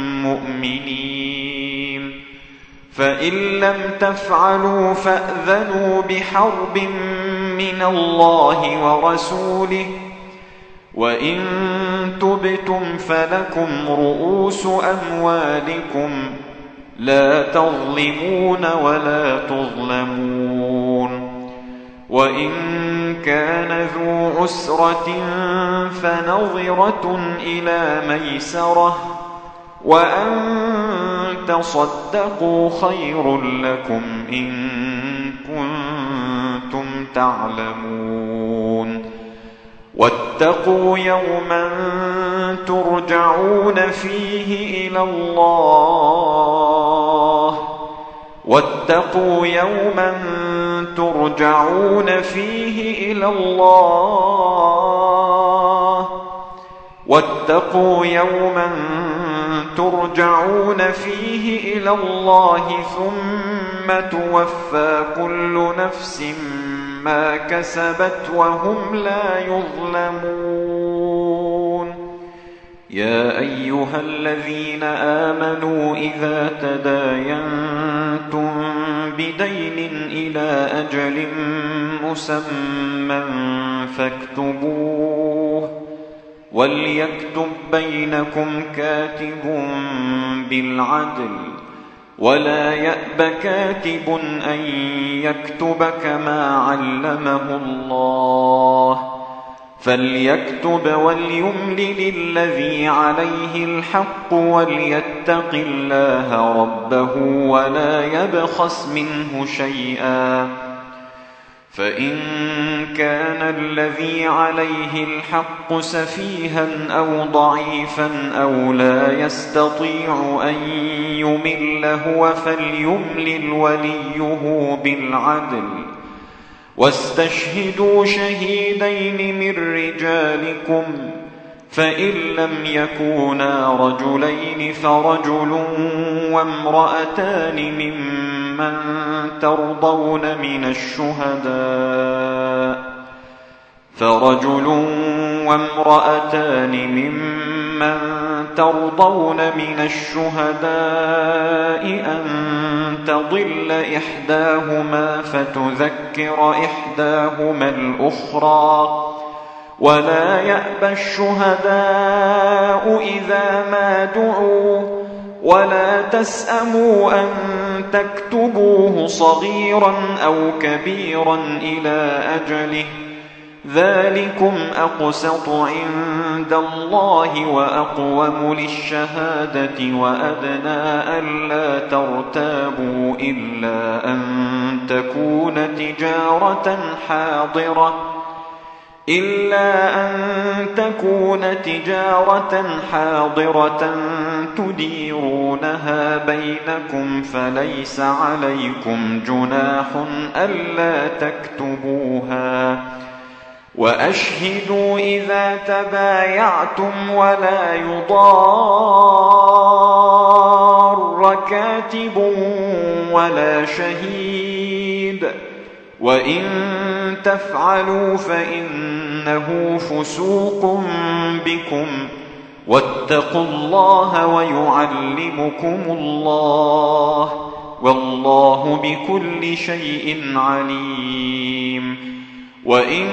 مؤمنين، فإن لم تفعلوا فأذنوا بحرب من الله ورسوله، وإن تبتم فلكم رؤوس أموالكم لا تظلمون ولا تظلمون. وإن كان ذو عسرة فنظرة إلى ميسرة وأن تصدقوا خير لكم إن كنتم تعلمون واتقوا يوما ترجعون فيه إلى الله واتقوا يوما ترجعون فيه إلى الله واتقوا يوما ترجعون فيه إلى الله ثم توفى كل نفس ما كسبت وهم لا يظلمون يا أيها الذين آمنوا إذا تداينتم بدين إلى أجل مسمى فاكتبوه وليكتب بينكم كاتب بالعدل ولا يأب كاتب أن يكتب كما علمه الله فليكتب وليملل الذي عليه الحق وليتق الله ربه ولا يبخس منه شيئا فإن كان الذي عليه الحق سفيها أو ضعيفا أو لا يستطيع أن يمل هو فليملل وليه بالعدل واستشهدوا شهيدين من رجالكم فإن لم يكونا رجلين فرجل وامرأتان ممن ترضون من الشهداء أن تضل إحداهما فتذكر إحداهما الأخرى ولا يأبى الشهداء إذا ما دعوا ولا تسأموا أن تكتبوه صغيرا أو كبيرا إلى أجله ذلكم أقسط عند الله وأقوم للشهادة وأدنى ألا ترتابوا إلا أن تكون تجارة حاضرة تديرونها بينكم فليس عليكم جناح ألا تكتبوها وأشهدوا إذا تبايعتم ولا يضار كاتب ولا شهيد وإن تفعلوا فإنه فسوق بكم واتقوا الله ويعلمكم الله والله بكل شيء عليم وإن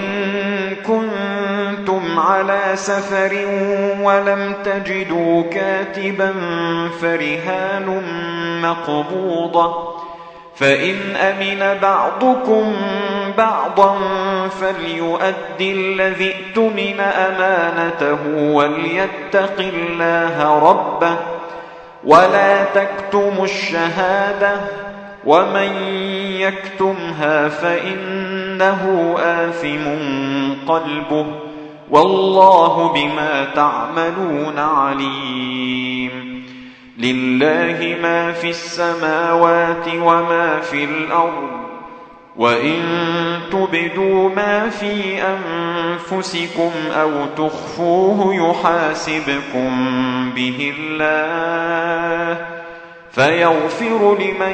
كنتم على سفر ولم تجدوا كاتبا فرهان مقبوضة فإن أمن بعضكم بعضا فليؤدي الذي اؤتمن أمانته وليتق الله ربه ولا تكتموا الشهادة ومن يكتمها فإنه آثم قلبه والله بما تعملون عليم لله ما في السماوات وما في الأرض وإن تبدوا ما في أنفسكم أو تخفوه يحاسبكم به الله فيغفر لمن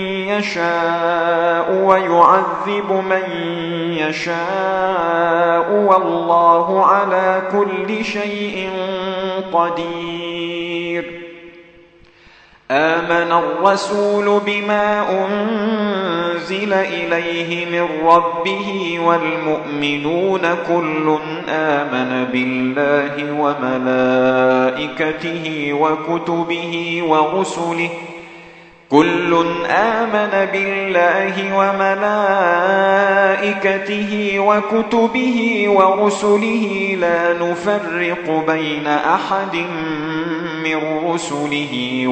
يشاء ويعذب من يشاء والله على كل شيء قدير آمن الرسول بما أنزل إليه من ربه والمؤمنون كل آمن بالله وملائكته وكتبه ورسله كل آمن بالله وملائكته وكتبه ورسله لا نفرق بين أحد من رسله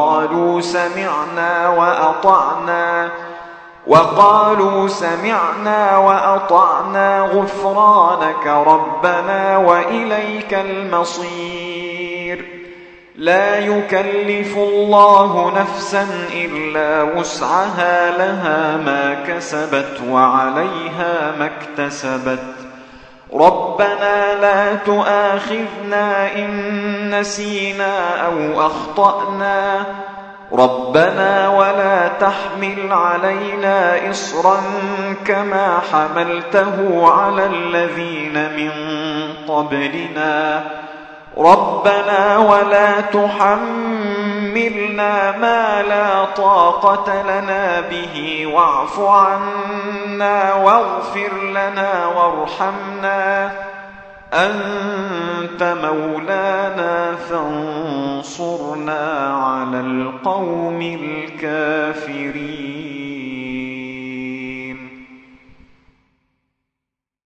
وقالوا سمعنا وأطعنا غفرانك ربنا وإليك المصير. لا يكلف الله نفسا إلا وسعها لها ما كسبت وعليها ما اكتسبت. ربنا لا تؤاخذنا إن نسينا أو أخطأنا ربنا ولا تحمل علينا إصرا كما حملته على الذين من قبلنا ربنا ولا تحملنا ما لا طاقة لنا به واعف عنا واغفر لنا وارحمنا أنت مولانا فانصرنا على القوم الكافرين.